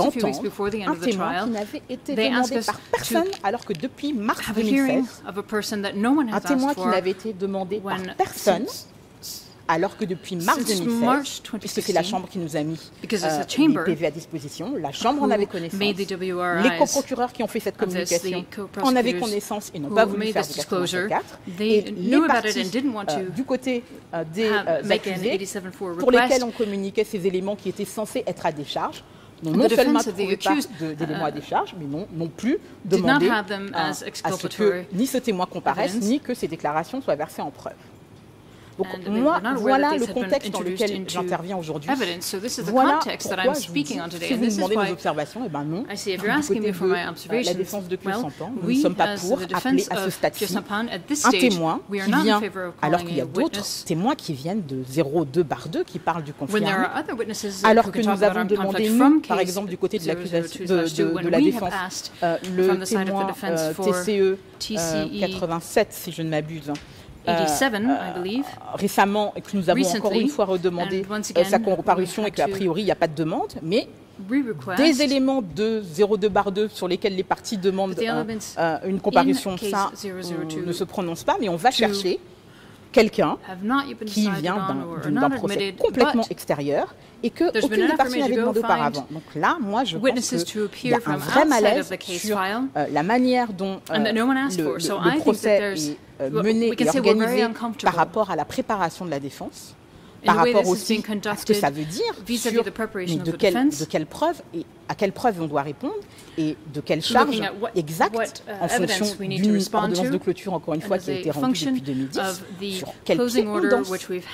un témoin qui n'avait été demandé par personne, alors que depuis mars deux mille seize, un témoin qui n'avait été demandé par personne, alors que depuis mars deux mille seize, puisque c'est la Chambre qui nous a mis euh, les P V à disposition, la Chambre en avait connaissance, les coprocureurs qui ont fait cette communication en avaient connaissance et n'ont pas voulu faire du quatre-vingt-sept quatre, et les parties euh, du côté euh, des euh, accusés, pour lesquels on communiquait ces éléments qui étaient censés être à décharge, n'ont non seulement trouvé pas d'éléments à décharge, mais non, non plus demandé euh, à ce que ni ce témoin comparaisse, ni que ces déclarations soient versées en preuve. Donc moi, voilà le contexte dans lequel j'interviens aujourd'hui. Voilà pourquoi je vous dis, si vous me demandez nos observations, eh ben non. Du côté de la défense de Khieu Samphan, nous ne sommes pas pour appeler à ce stade-ci un témoin qui vient, alors qu'il y a d'autres témoins qui viennent de zéro deux barre deux qui parlent du conflit armé, alors que nous avons demandé, nous, par exemple, du côté de l'accusation de, de, de la défense, euh, le témoin euh, T C E euh, quatre-vingt-sept, si je ne m'abuse, Euh, euh, récemment, et que nous avons Recently, encore une fois redemandé again, sa comparution et qu'a priori il n'y a pas de demande, mais des éléments de zéro deux barre deux sur lesquels les parties demandent euh, euh, une comparution, ça on ne se prononce pas, mais on va chercher quelqu'un qui vient d'un procès complètement extérieur et que aucune des parties n'avait demandé auparavant. Donc là, moi, je pense qu'il y a un vrai malaise sur euh, la manière dont euh, le, le, le procès est euh, mené et organisé par rapport à la préparation de la défense, par rapport aussi à ce que ça veut dire sur mais de, quelle, de quelle preuve et à quelle preuve on doit répondre et de quelle charge exacte en fonction d'une ordonnance de clôture, encore une fois, qui a été rendue depuis deux mille dix, sur quel pied on danse.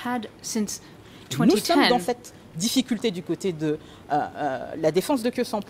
Nous sommes dans cette difficulté du côté de euh, euh, la défense de Khieu Samphan.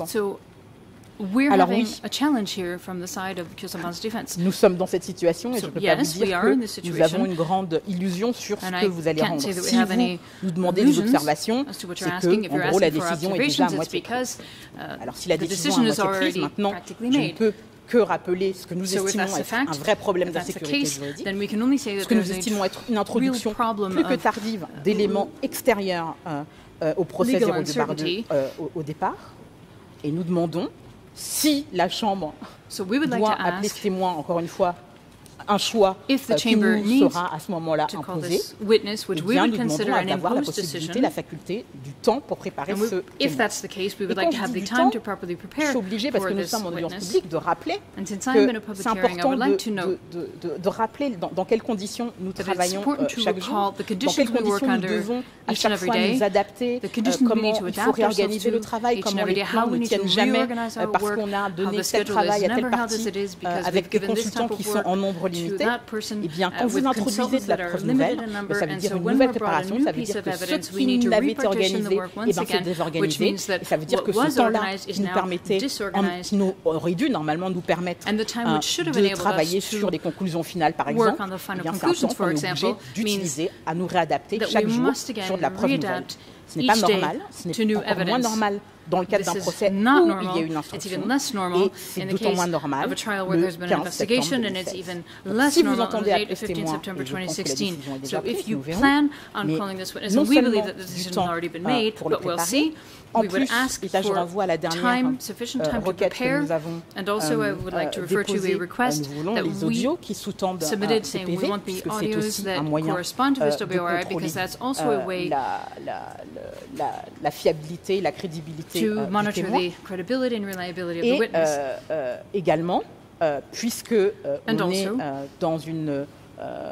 We're Alors having oui, a challenge here from the side of Khieu Samphan's defense. Nous sommes dans cette situation et So, je ne peux yes, pas vous dire que nous avons une grande illusion sur ce And que I vous allez can't rendre. say that we Si have vous any nous demandez des illusions observations, as to what c'est you're asking. If que, you're en gros, la asking for décision est déjà à observations, it's moitié because prise. uh, Alors si la the décision est decision à is moitié prise, already maintenant, practically je ne made. peux que rappeler ce que nous So if estimons that's the être fact, un vrai problème if that's the d'insécurité case, juridique, then we can only say ce that que nous there's estimons a être une introduction real problem plus que of tardive d'éléments extérieurs euh, euh, au procès legal zéro deux barre deux uncertainty. euh, au, au départ. Et nous demandons si la Chambre So we would like doit to appeler ask ce témoin, encore une fois, un choix if the euh, qui chamber nous needs sera à ce moment-là to call imposé. this witness, which Eh we bien, would nous consider demandons an d'avoir la imposed possibilité, decision. la faculté du temps pour préparer And we, ce if témoin. that's the case, we Et would quand like to je have dis the du time temps, to properly je prepare suis obligée, parce for que nous this sommes en audience witness. publique, de rappeler And since I'm in a que public c'est hearing, I important would de, like to know de, de, de, de rappeler dans, dans quelles conditions nous that it's travaillons important euh, to chaque recall jour, the dans conditions quelles we work conditions nous under devons à each and chaque every fois day, nous adapter, the euh, conditions we comment need to il faut adapt ourselves réorganiser le to travail, each and comment every les day, plans how we ne need to tiennent jamais reorganize euh, our parce work, qu'on a how donné the tel schedule travail is à telle never held partie as it is euh, because avec we've des given this consultants type of qui sont work en nombre to limité. that person Eh bien, uh, quand vous with introduisez consultants de la that are preuve limited nouvelle, in ben, number, ça veut and dire so une when nouvelle we're brought a préparation, new ça veut piece dire of que ce evidence, we qui need to n'avait été repartition the organisé, work eh once ben, c'est again, which désorganisé. means that Et ça veut dire what que ce was temps-là organized qui is nous now permettait, en- disorganized. qui nous aurait dû normalement nous permettre And the time euh, which should have de enabled us travailler to sur les conclusions finales, par work exemple, on the eh final bien, c'est un conclusions, temps for qu'on est obligé example, d'utiliser à nous réadapter that chaque we jour must again sur de la preuve nouvelle. readapt Ce n'est pas each day normal, ce to n'est new encore moins evidence. normal dans le cadre d'un This is procès not où il y normal. a une It's instruction, even less normal et c'est in the d'autant case moins normal of a trial where le there's been an quinze septembre investigation, and deux mille it's seize. even Donc, less si vous normal on entendez the appeler date of ce fifteenth témoin, September et je pense que la twenty sixteen. décision est déjà So prise, if you nous verrons, plan on mais calling this witness, non and we believe seulement that the du decision temps has already been euh, made, pour le but we'll préparer, see. en We would plus, ask et là je for renvoie à la dernière time, sufficient euh, time to requête que prepare, nous avons and also I euh, would like to euh, refer to déposée, a request euh, nous voulons that les we audios qui sous-tendent un submitted saying we C P V, want the puisque c'est audios aussi that un moyen correspond to euh, this de W R I, contrôler because that's also euh, a way la, la, la, la fiabilité, la crédibilité to euh, du monitor témoin. the credibility and reliability of Et the witness. euh, euh, également, euh, puisque euh, And on est also, euh, dans une, euh,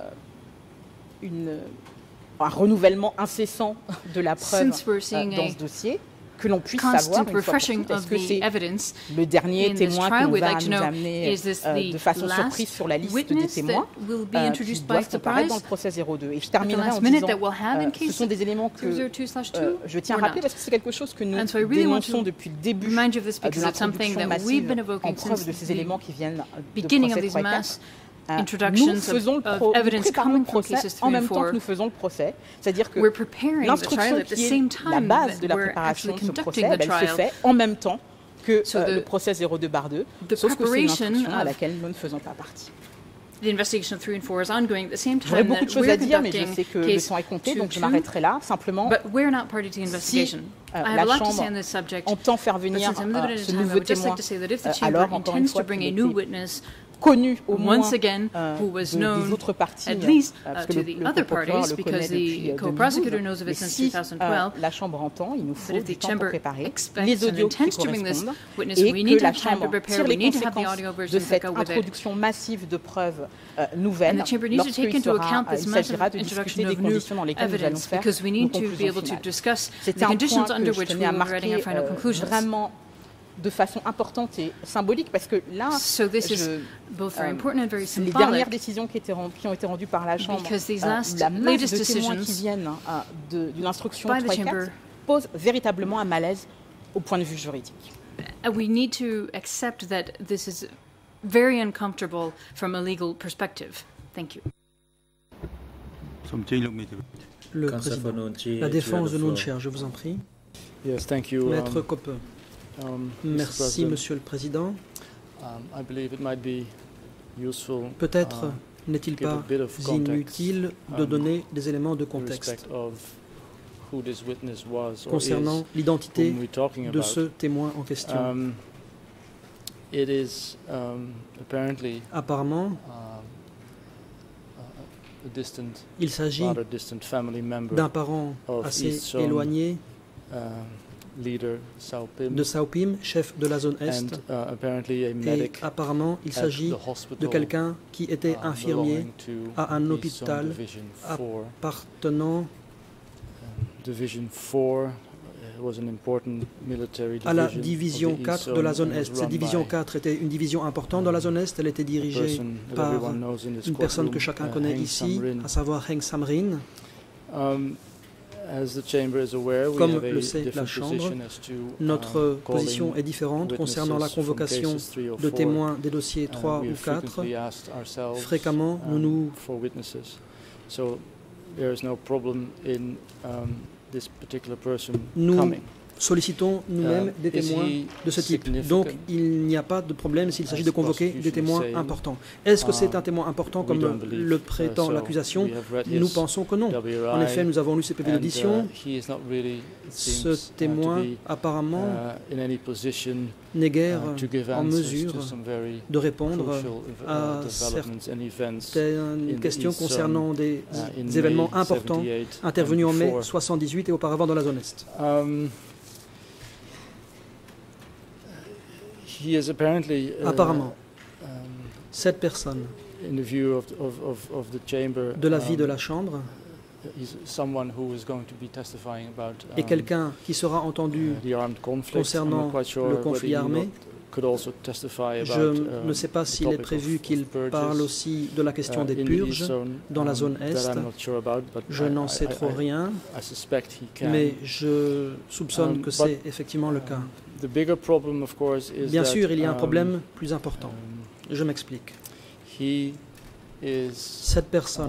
une, un renouvellement incessant de la preuve Since we're euh, seeing dans a ce dossier, que l'on puisse savoir constant une fois pour refreshing toutes, est-ce of que the c'est evidence le dernier in this témoin trial, qui we'd va like to nous know, amener is this euh, the de façon last surprise sur la liste des witness témoins that will be euh, qui introduced doivent by comparaître surprise dans le procès zéro deux. Et je at the terminerai last en minute disant, that we'll have in euh, case ce sont des éléments que zero zero two slash two euh, je tiens à or rappeler not. parce que c'est quelque chose que nous And so I really want dénonçons to depuis le début remind you of this euh, de because it's something l'introduction that we've massive been en evoking preuve since de ces the éléments qui viennent de beginning of procès these trois et mass quatre. introductions Nous faisons le of, pro, of nous evidence préparons le coming from procès cases en three and même temps four. que nous faisons le procès, c'est-à-dire que We're preparing the l'instruction trial at the qui same est la time base de that la we're préparation actually de ce procès, conducting the ben, elle se trial. fait en même temps que So euh, the- le procès zéro deux barre deux, the sauf que c'est une preparation instruction à of laquelle nous ne faisons pas partie. The investigation of three and four is ongoing at the same J'aurais time beaucoup that de choses we're à dire, mais je conducting sais que le case temps est compté, two donc je two, m'arrêterai là. Simplement, but we're not party to the si investigation. euh, I have la a lot to say Chambre on this subject, entend faire but venir since I'm euh, limited in ce time, I nouveau would just témoin, like to say that if the euh, chamber alors encore une intends fois to bring qu'il a new était witness connu au moins once again, euh, who was de- known des autres parties, at least euh, uh, parce que to le, the le other co-procureur parties, le connaît because depuis the euh, co-prosecutor deux mille douze. knows of Mais it since si two thousand euh, twelve, la Chambre entend, il nous but faut if du the temps pour chamber préparer expects les and audios qui intends to bring this correspondent witness, et we que need to la have time to Chambre prepare, tire we les need to have the conséquences audio de versions that cette go with it. introduction massive de preuves euh, nouvelles And the chamber needs to take lorsqu'il into sera, account euh, this il massive s'agira de discuter introduction des of new conditions dans lesquelles nous allons evidence, faire because we nos need to be conclusions able to finales. discuss the C'était un conditions point under que je which we tenais à will be writing our marquer final euh, conclusions. vraiment de façon importante et symbolique parce que là, so this je, is both very important and very les symbolic. dernières décisions qui, étaient, qui ont été rendues par la Chambre, these euh, last, la masse de latest témoins qui viennent euh, de, d'une instruction trois et quatre pose véritablement un malaise au point de vue juridique. Uh, we need to accept that this is very uncomfortable from a legal perspective. Thank you. Le président. La défense de Nuncher, je vous en prie. Yes, thank you. Maître Um, Koppe. um, Merci, Monsieur le Président. Um, I believe it might be useful, Peut-être uh, n'est-il give a pas bit of context, inutile de um, donner des éléments de in contexte respect of who this witness was or concernant is, l'identité whom we're talking de about. ce témoin en question. Um, it is um, apparently Apparemment, uh, a distant, il s'agit rather distant family member d'un parent of assez East Zone, éloigné uh, leader Sao Pim, de Sao Pim, chef de la zone Est, and, uh, apparently a et medic apparemment il at s'agit the hospital, de quelqu'un qui était uh, infirmier belonging to à un East Zone hôpital Division four. appartenant Division four was an important military à la division division of the East quatre de la Zone zone and was Est. Cette run division by quatre était une division importante dans la zone Est. Elle était a dirigée person that par everyone knows in this une personne que courtroom, chacun uh, connaît Heng ici, Samrin. à savoir Heng Samrin. Um, as the chamber is aware, we Comme have a le sait la different Chambre, position as to, notre um, position calling est différente concernant la witnesses from convocation cases three or de four. témoins des dossiers Uh, trois we ou have quatre. frequently asked ourselves, Fréquemment, nous um, nous for witnesses. So there is no problem in um, this particular person Nous coming. sollicitons nous-mêmes Um, des is témoins he de ce type. significant Donc il n'y a pas de problème s'il s'agit as de convoquer prosecution des témoins saying? importants. Est-ce que c'est Um, un témoin important we comme don't believe, le uh, prétend so. l'accusation? We have read Nous his pensons que non. W R I, En effet, nous avons lu ses P V and, d'audition. uh, he is not really, it Ce seems, uh, témoin, to be, apparemment, uh, in any position, n'est guère uh, to give en answers mesure to some very de répondre crucial, uh, à developments and events certaines in the questions East Zone, concernant des uh, in événements May importants seventy-eight intervenus and en mai before. soixante-dix-huit et auparavant dans la zone Est. Um, he is apparently, uh, Apparemment, um, cette personne, in the view of, of, of, of the chamber, de l'avis um, de la Chambre, he's someone who is going to be testifying about est um, quelqu'un qui sera entendu uh, the armed conflict. concernant I'm not quite sure le whether conflit he armé. not could also testify about, Je um, ne sais pas the s'il est topic prévu of- qu'il of purges, parle aussi de la question uh, des in the East purges Zone, dans la um, zone that Est. I'm not sure about, but Je I- n'en I- sais I- trop I- rien, I suspect he can. mais je soupçonne Um, que but, c'est effectivement le cas. The bigger problem, of course, is Bien that, sûr, il y a un um, problème plus important. um, Je m'explique. he is, Cette personne,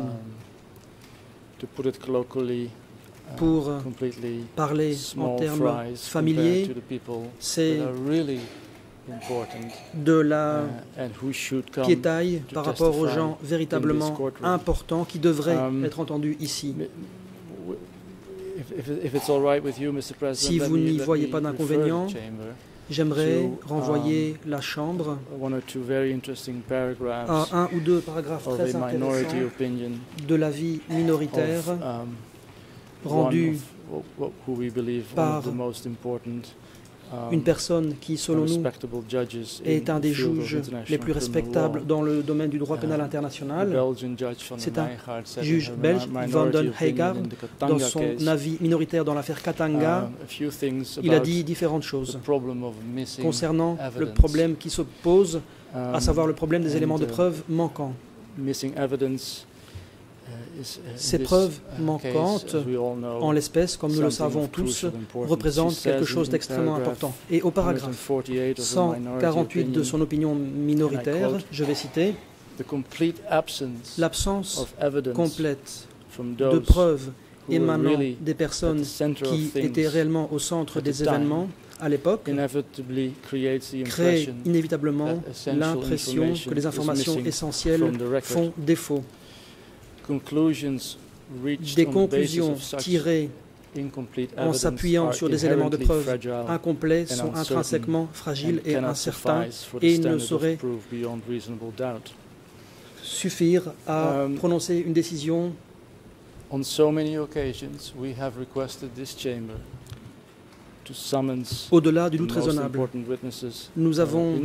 um, to put it colloquially, uh, pour completely parler en small termes fries familiers, compared to the people c'est that are really important, de la uh, and who should come piétaille to par rapport aux testify gens in this véritablement courtroom. importants qui devraient Um, être entendus ici. M- w- If, if, if it's all right with you, Mister President, Si let vous me- n'y let voyez me pas refer d'inconvénient, the chamber j'aimerais to, renvoyer la Chambre one or two very interesting à paragraphs un ou deux paragraphes of très a minority intéressants opinion de l'avis minoritaire of, um, rendu one of wh- wh- who we believe one par of the most important, um, une personne qui, selon nous, respectable judges in est un des the field of juges international les plus criminal respectables law. dans le domaine du droit pénal Uh, international. the Belgian judge Van C'est den un Heijgaard said in juge her belge, minority Van den opinion Heijgaard, in the dans Katanga son case, avis minoritaire dans l'affaire Katanga, um, a few things il a about dit différentes the choses problem of missing concernant le evidence. problème qui se pose, Um, à savoir le problème des and, éléments de uh, preuve manquants. missing evidence, uh, is, uh, in Ces this, preuves uh, manquantes, case, as we all know, en l'espèce, comme nous le something savons of tous, crucial importance. représentent She quelque says chose in d'extrêmement paragraph important. Et au paragraphe one forty-eight of her cent minority quarante-huit de opinion, son opinion minoritaire, quote, je vais citer, the complete absence l'absence of evidence complète from de those preuves who were émanant really des personnes at the center of qui things étaient réellement au centre at the des time événements à l'époque, inevitably creates the crée impression inévitablement that essential l'impression information que les is informations missing essentielles from the record. font défaut. Conclusions reached Des on the basis conclusions of such tirées incomplete en evidence s'appuyant are sur des éléments de inherently preuve fragile incomplets and sont uncertain intrinsèquement fragiles and et cannot incertains suffice for the et ne standard of sauraient proof beyond reasonable doubt. suffire à Um, prononcer une décision. On so many occasions, we have requested this chamber au-delà du doute raisonnable. Nous avons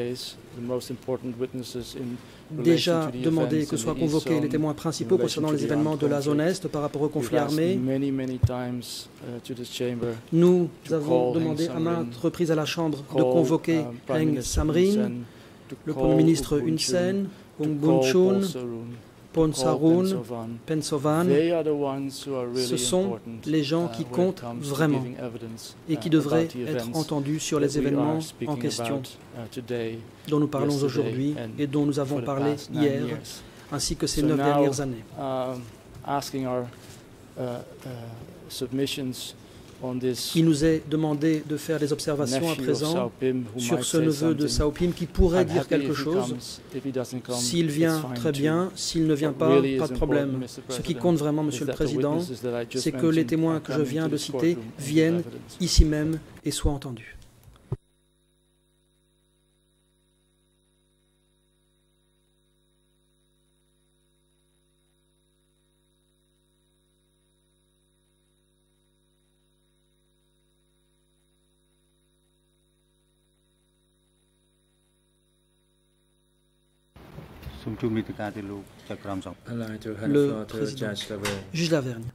déjà demandé que soient convoqués les témoins principaux concernant les événements de la zone Est par rapport au conflit armé. Nous avons demandé à maintes reprises à la Chambre de convoquer Heng Samrin, le Premier ministre Hun Sen, Ung Bun-chun, Ponsarun, Pensovan. Ce sont les gens qui comptent vraiment et qui devraient être entendus sur les événements en question dont nous parlons aujourd'hui et dont nous avons parlé hier, ainsi que ces neuf dernières années. Il nous est demandé de faire des observations à présent sur ce neveu de Sao Pim qui pourrait dire quelque chose. S'il vient, très bien. S'il ne vient pas, pas de problème. Ce qui compte vraiment, Monsieur le Président, c'est que les témoins que je viens de citer viennent ici même et soient entendus. Le président, juge Lavergne.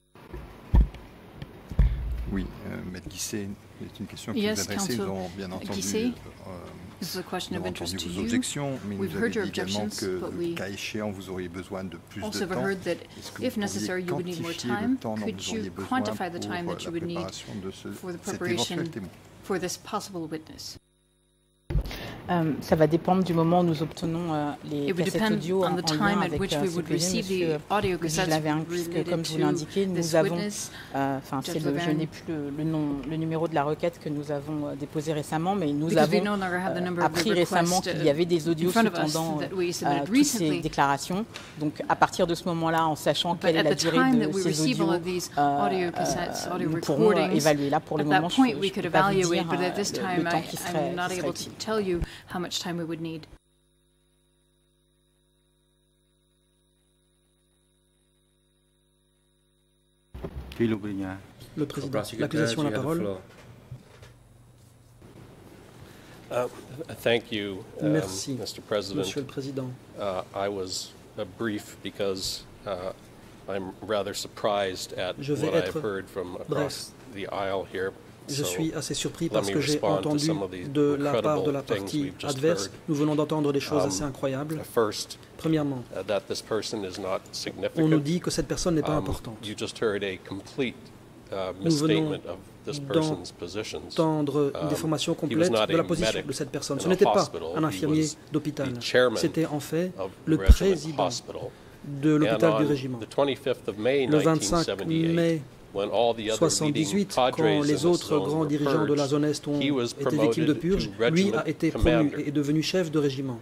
Oui, euh, Maître Guisset, c'est une question qui yes, vous adressée. Nous avons bien entendu, euh, nous avons entendu vos objections, mais nous avez dit également que, cas échéant, vous auriez besoin de plus de temps. Est-ce que vous pourriez quantifier le temps dont vous auriez besoin pour la préparation de ce, cet éventuel témoin? Euh, ça va dépendre du moment où nous obtenons euh, les cassettes audio en, en lien avec euh, ce que dit M. juge Lavergne, puisque comme je vous l'ai indiqué, nous avons, enfin euh, je n'ai plus le, le, nom, le numéro de la requête que nous avons euh, déposé récemment, mais nous avons euh, appris récemment qu'il y avait des audios sous-tendant euh, toutes ces déclarations. Donc à partir de ce moment-là, en sachant quelle est la durée de ces audios, euh, euh, nous pourrons euh, évaluer. Là, pour le moment, je ne peux pas vous dire euh, le, le temps qui serait, qui serait utile. How much time we would need. Le président, l'accusation a la parole. Uh, thank you, um, Merci, Mister President. Monsieur le Président. Uh, I was uh, brief because uh, I'm rather surprised at what I've heard from across the aisle here. Je suis assez surpris parce que j'ai entendu de la part de la partie adverse, nous venons d'entendre des choses assez incroyables. Premièrement, on nous dit que cette personne n'est pas importante. Nous venons d'entendre une déformation complète de la position de cette personne. Ce n'était pas un infirmier d'hôpital, c'était en fait le président de l'hôpital du régiment. Le vingt-cinq mai soixante-dix-huit, quand les autres grands dirigeants de la zone Est ont été victimes de purge, lui a été promu et est devenu chef de régiment.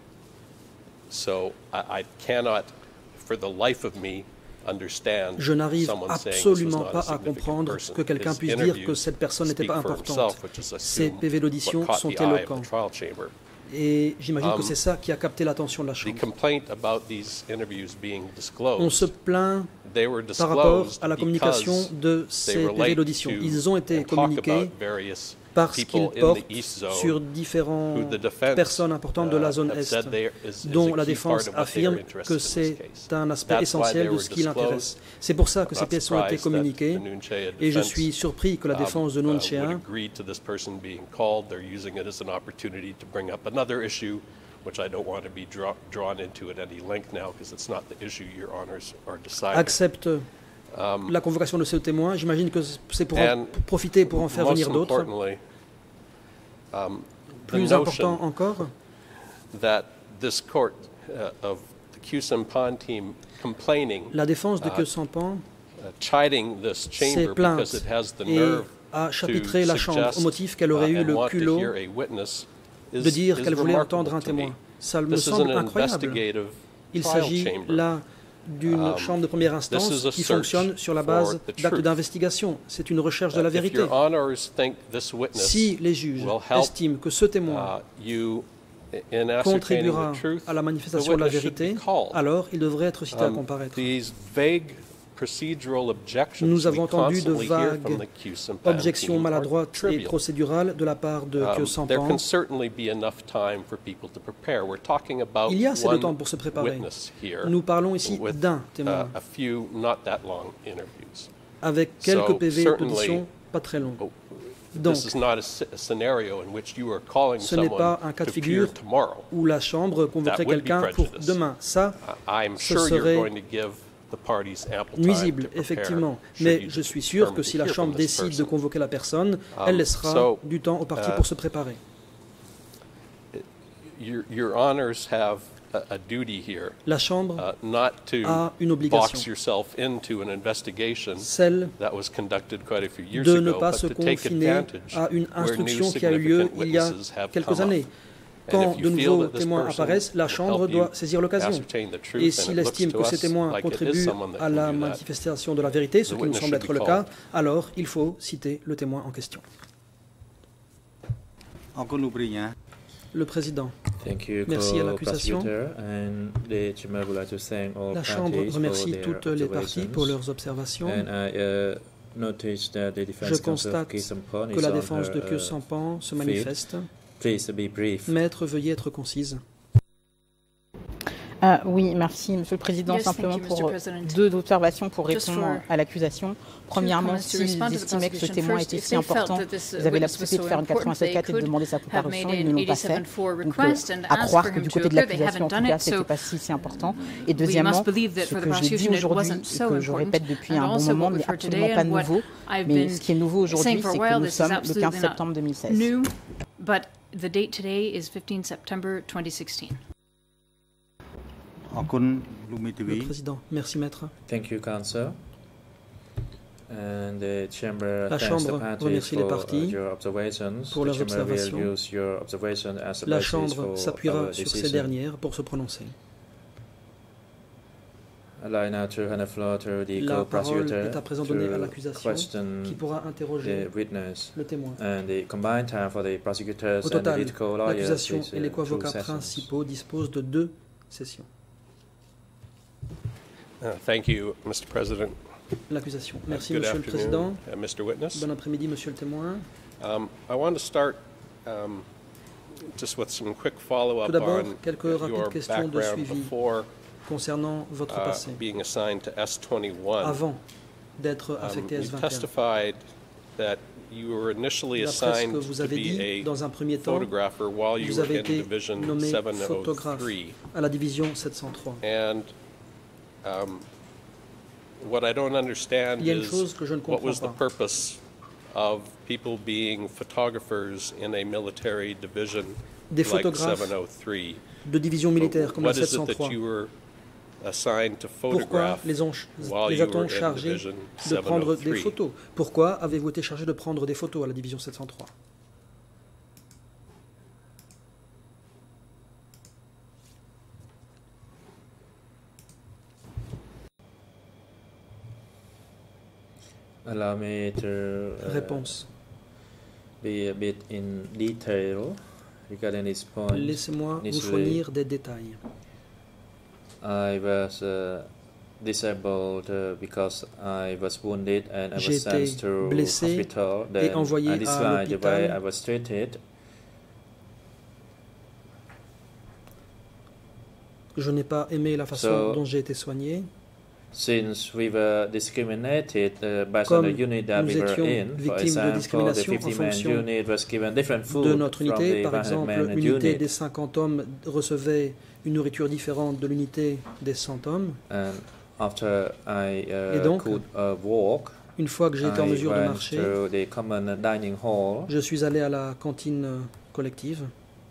Je n'arrive absolument pas à comprendre que quelqu'un puisse dire que cette personne n'était pas importante. Ces P V d'audition sont éloquents. Et j'imagine que c'est ça qui a capté l'attention de la Chambre. On se plaint par rapport à la communication de ces P V d'audition. Ils ont été communiqués parce qu'ils portent sur différentes personnes importantes de la zone Est, dont la défense affirme que c'est un aspect essentiel de ce qui l'intéresse. C'est pour ça que ces pièces ont été communiquées, et je suis surpris que la défense de Nuon Chea accepte la convocation de ce témoin. J'imagine que c'est pour en profiter pour en faire venir d'autres. Plus important encore, la défense de Khieu Samphan s'est plainte et a chapitré la Chambre au motif qu'elle aurait eu le culot de dire qu'elle voulait entendre un témoin. Ça me semble incroyable. Il s'agit là d'une chambre de première instance qui fonctionne sur la base d'actes d'investigation. C'est une recherche de la vérité. Si les juges estiment que ce témoin contribuera à la manifestation de la vérité, alors il devrait être cité à comparaître. Nous avons entendu de vagues objections maladroites et procédurales de la part de Khieu Samphan. Il y a assez de temps pour se préparer. Nous parlons ici d'un témoin, avec quelques P V d'audition pas très longs. Donc, ce n'est pas un cas de figure où la Chambre convoquerait quelqu'un pour demain. Ça, ce serait nuisible, effectivement. Mais je suis sûr que si la Chambre décide de convoquer la personne, elle laissera du temps au parti pour se préparer. La Chambre a une obligation, celle de ne pas se confiner à une instruction qui a eu lieu il y a quelques années. Quand de nouveaux témoins apparaissent, la Chambre doit saisir l'occasion. Et s'il estime que ces témoins contribuent à la manifestation de la vérité, ce qui nous semble être le cas, alors il faut citer le témoin en question. Le Président. Merci à l'accusation. La Chambre remercie toutes les parties pour leurs observations. Je constate que la défense de Khieu Samphan se manifeste. Maître, veuillez être concise. Euh, oui, merci, Monsieur le Président. Yes, simplement you, pour deux observations pour répondre à l'accusation. Premièrement, s'ils estimaient que ce témoin était si important, ils avaient la possibilité de faire une quatre-vingt-sept quatre et de demander sa comparution, ils ne l'ont pas fait. Donc, euh, à croire que du côté de l'accusation, en tout cas, ce n'était pas si, si important. Et deuxièmement, ce que je dis aujourd'hui et que je répète depuis un bon moment n'est absolument pas nouveau. Mais ce qui est nouveau aujourd'hui, c'est que nous sommes le quinze septembre deux mille seize. The date today is fifteen September twenty sixteen. Le Président, merci Maître. Thank you, Counsel. And the chamber La Chambre remercie les parties pour leurs observations. La Chambre s'appuiera sur ces dernières pour se prononcer. La parole est à présent donnée à l'accusation qui pourra interroger le témoin. Au total, l'accusation et les co-avocats principaux disposent de deux sessions. Uh, thank you, Mister President. L'accusation. Merci, Monsieur le Président. Uh, Mister Witness. Bon après-midi, Monsieur le témoin. Um, I want to start um, just with some quick follow-up Tout d'abord, on quelques your rapides questions de background suivi before concernant votre uh, passé. being assigned to S twenty-one. Avant d'être affecté um, S vingt et un. Testified that you were initially D'après ce assigned que vous to avez be dit, a dans un premier temps, photographer while you vous were avez in été Division nommé seven oh photographe three. à la division sept cent trois. And um, what I don't understand Il y a une is chose que je ne what was comprends the pas. purpose of people being photographers in a military division Des like photographes seven oh three. de division militaire comme la What sept is cent it that trois. you were assigned to Pourquoi photograph les, ont, while les you a-t-on were in chargés Division de prendre des seven oh three? photos? Pourquoi avez-vous été chargé de prendre des photos à la division sept cent trois? Allow me to uh, Réponse. be a bit in detail regarding this point. Laissez-moi vous fournir des détails. I was uh, disabled uh, because I was wounded and I was sent to hospital. Then I disliked the way I was treated. Je n'ai pas aimé la façon So, dont j'ai été soigné. Since we were discriminated uh, based on the unit that we were in, for example, the fifty man unit was given different food de notre unité. from Par the exemple, one hundred man l'unité unit. des cinquante hommes recevait une nourriture différente de l'unité des cent hommes. And after I uh, Et donc, could uh, walk, une fois que j'ai été en I mesure de went marcher, to the common dining hall. je suis allé à la cantine collective.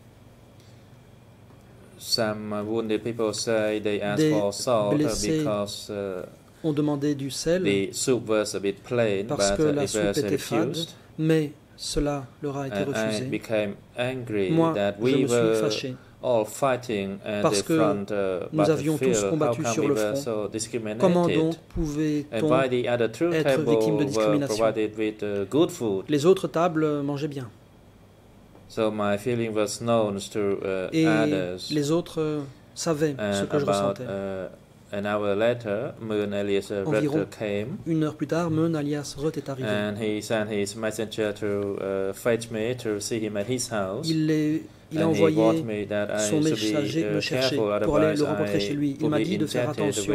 Some wounded people say they asked Des for salt blessés because uh, ont demandé du sel the soup was a bit plain, parce but que la it soupe was était fade, refused. mais cela leur a été And I refusé. became angry Moi, that je we me suis were fâché all fighting at parce the que front uh, nous avions tous battlefield. How combattu come sur we le were front. so discriminated? Comment donc And pouvait-on why the other two être tables victime de were discrimination? provided with uh, good food? Les autres tables mangeaient bien. So my feeling was known to uh, Et others. les autres savaient ce que je about, ressentais. Uh, an hour later, Moon alias Environ Rutte came. Une heure plus tard, Moon alias Rutte est arrivé. And he sent his messenger to uh, fetch me to see him at his house. Il, est, il a envoyé son messager me chercher pour aller le rencontrer chez lui. Il m'a dit de faire attention.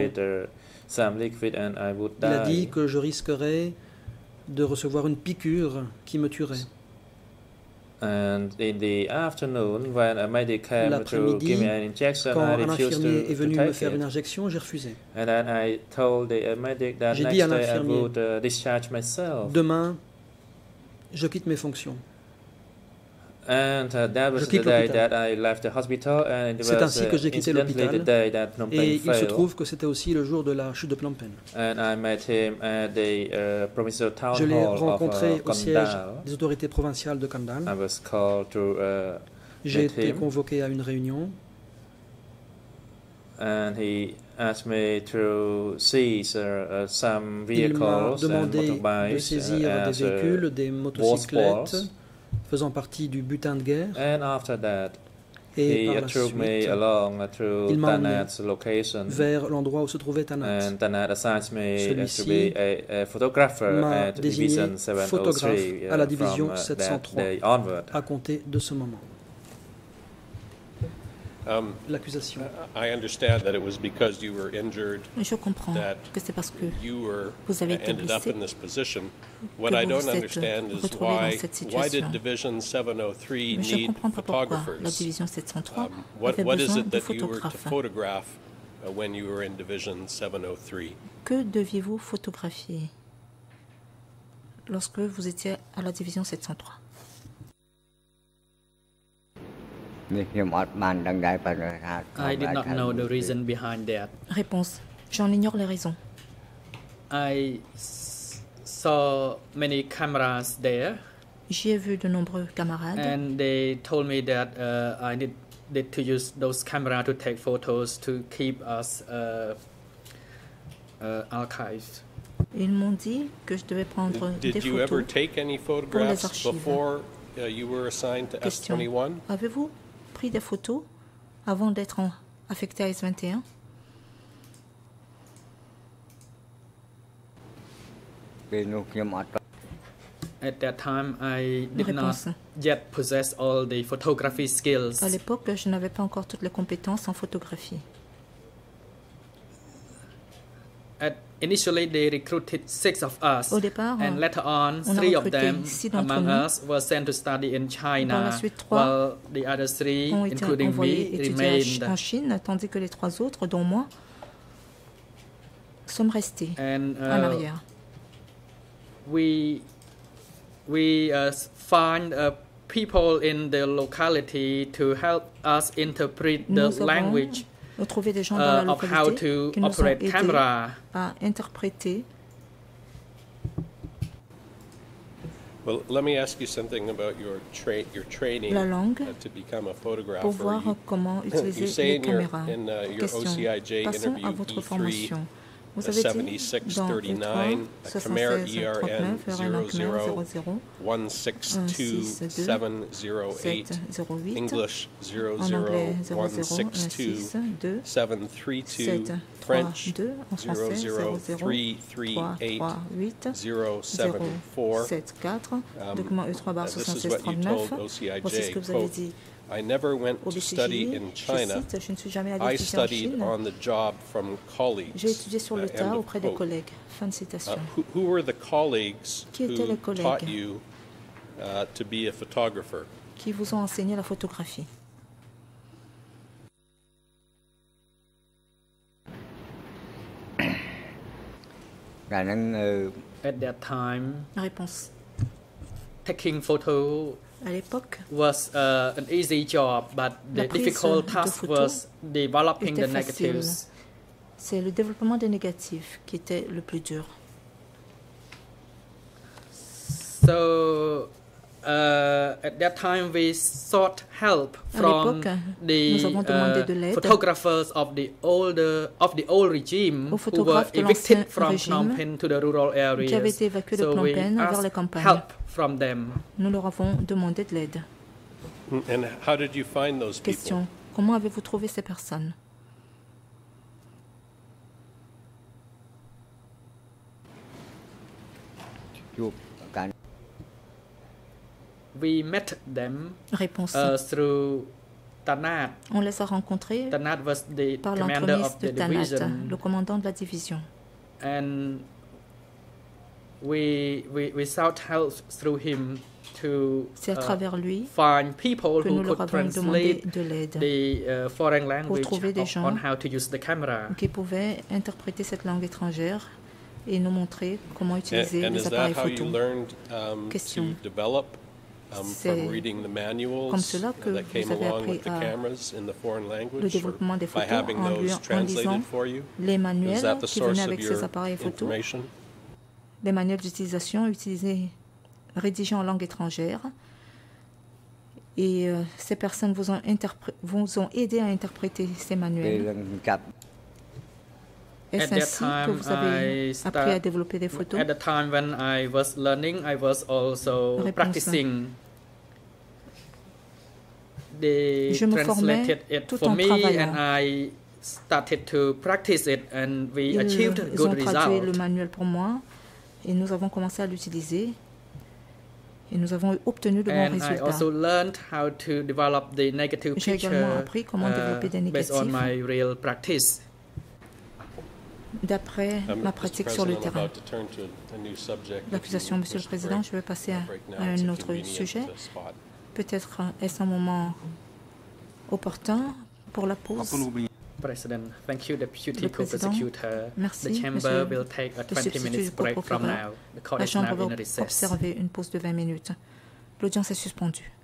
Il a dit que je risquerais de recevoir une piqûre qui me tuerait. And in the afternoon, when a medic came to give me an injection, quand I un refused infirmier to, est venu to me take faire it. une injection, j'ai refusé. And then I told the medic that J'ai next dit à day I l'infirmier, would uh, discharge myself. Demain, je quitte mes fonctions. And uh, that was the day that I left the hospital, and it C'est was ainsi que j'ai quitté incidentally the day that Phnom Penh et il fell. se trouve que c'était aussi le jour de la chute de Phnom Penh. And I met him at the uh, provincial town Je l'ai hall rencontré of, uh, au siège Kandal. des autorités provinciales de Kandal. I was called to uh, J'ai meet été him. convoqué à une réunion. And he asked me to seize uh, uh, some Il m'a vehicles and demandé de motorbikes saisir uh, des as, uh, véhicules, des war motocyclettes spoils. faisant partie du butin de guerre. And after that, Et he par la took me suite, along uh, to il m'a emmené Tanat's location. vers l'endroit où se trouvait Tanat. And Tanat assigned me uh, to Celui-ci be a, a photographer m'a at désigné Division seven oh photographe three à la uh, division from uh, sept cent that trois day onward. à compter de ce moment. Um, L'accusation. I understand that it was because you were injured Je comprends that que c'est parce que you were vous avez été ended up blessé in this position. What que I vous don't vous êtes understand is retrouvé dans why cette why did situation. Division seven oh three Mais je ne need comprends pas pourquoi photographers? la division sept cent trois Um, what avait what is besoin it de that you were to photographes. photograph uh, when you were in Division seven oh three? Que deviez-vous photographier lorsque vous étiez à la division sept cent trois? I did not know the reason behind that. Réponse. J'en ignore les raisons. I s- saw many cameras there. J'y ai vu de nombreux camarades. And they told me that uh, I need, need to use those cameras to take photos to keep us uh, uh, archived. Ils m'ont dit que je devais prendre Did, des did you ever photos take any pour les photographs archives. before uh, you were assigned to S Question. twenty-one? Avez-vous pris des photos avant d'être en- affecté à S vingt et un? At that time, I did Réponse. not yet possess all the photography skills. À l'époque, je n'avais pas encore toutes les compétences en photographie. At, initially, they recruited six of us, Au départ, and later on, on a three of recruté them six d'entre among nous. us were sent to study in Par la China, suite, trois while the other three, ont été including envoyés me, étudier à Ch- remained. en Chine, tandis que les trois autres, dont moi, sommes restés And en uh, arrière. we we uh, find uh, people in the locality to help us interpret the Nous avons language trouvé des gens dans la uh, of how localité to qui nous ont operate aidés camera. à interpréter. Well, let me ask you something about your tra- your training La langue uh, to become a photographer. pour voir You- comment you utiliser say les in your, caméras. in uh, your Question. O C I J Passons interview à votre E three, formation. Vous uh, avez dit seventy-six dans E trois, thirty-nine, a Khmer soixante-seize E R N trente-neuf, R N zero Khmer zero zéro zéro, one six two seven zero eight, sept zéro huit, English zero en zero anglais zéro one zéro six two six deux seven three two, sept French trois deux, en zero français zero zéro zéro three three trois eight trois huit zero zéro seven four. sept quatre, Um, document E trois uh, barre this is soixante-seize what you trente-neuf. told O C I Voici ce J, que vous avez quote, dit I never went au to B C study J. in Je China. cite, je ne suis jamais allé I étudier en studied Chine. on the job from colleagues. J'ai étudié sur le Uh, tas end of auprès des quote. collègues. Fin de citation. Uh, who, who were the colleagues Qui étaient les who collègues taught you uh, to be a photographer? Qui vous ont enseigné la photographie? At that time, Réponse. taking photo À l'époque, was uh, an easy job, but the La prise difficult de task photos was developing the était facile. negatives. C'est le développement des négatifs qui était le plus dur. So uh, at that time we sought help À from l'époque, the nous avons demandé uh, de l'aide photographers of the older of the old regime aux who were photographes de evicted l'ancien from Phnom régime Penh to the rural qui avaient areas. été évacués de So Phnom we Penh vers les asked campagnes. help from them. Nous leur avons demandé de l'aide. And how did you find those people? Question. Comment avez-vous trouvé ces personnes? We met them Réponse. Uh, through Tanat. On les a rencontrés Tanat was the par commander of de the Tanat, division. le commandant de la division. And we, we, we sought help through him to C'est à travers lui find people que who nous leur could avons demandé translate de l'aide the uh, foreign language pour trouver des gens on how to use the camera. qui pouvaient interpréter cette langue étrangère et nous montrer comment utiliser and, and les appareils photo. Learned, um, Question. To develop, um, C'est comme cela que vous avez appris à le développement des photos en, lui, en lisant les manuels qui venaient avec ces appareils photo, les manuels d'utilisation utilisés, rédigés en langue étrangère. Et euh, ces personnes vous ont, vous ont aidé à interpréter ces manuels. Est-ce ainsi time, que vous avez start, appris à développer des photos? At the time when I was learning, I was also Réponse. practicing. They Je me translated formais it tout for en me travaillant. and I started to practice it and we Ils, achieved ils good ont traduit results. le manuel pour moi et nous avons commencé à l'utiliser et nous avons obtenu de bons and résultats. I also learned how to develop the negative J'ai picture également appris comment uh, développer des based on négatifs my real practice. d'après Um, ma pratique sur le terrain. L'accusation, Monsieur le Président, je vais passer à, à un autre sujet. Peut-être est-ce un moment opportun pour la pause. President, thank you, Deputy Le Président, Co-Prosecutor. merci, The chamber Monsieur will take a le twenty substitut minutes du break from procureur. now. The court La is Chambre now va in recess. observer une pause de vingt minutes. L'audience est suspendue.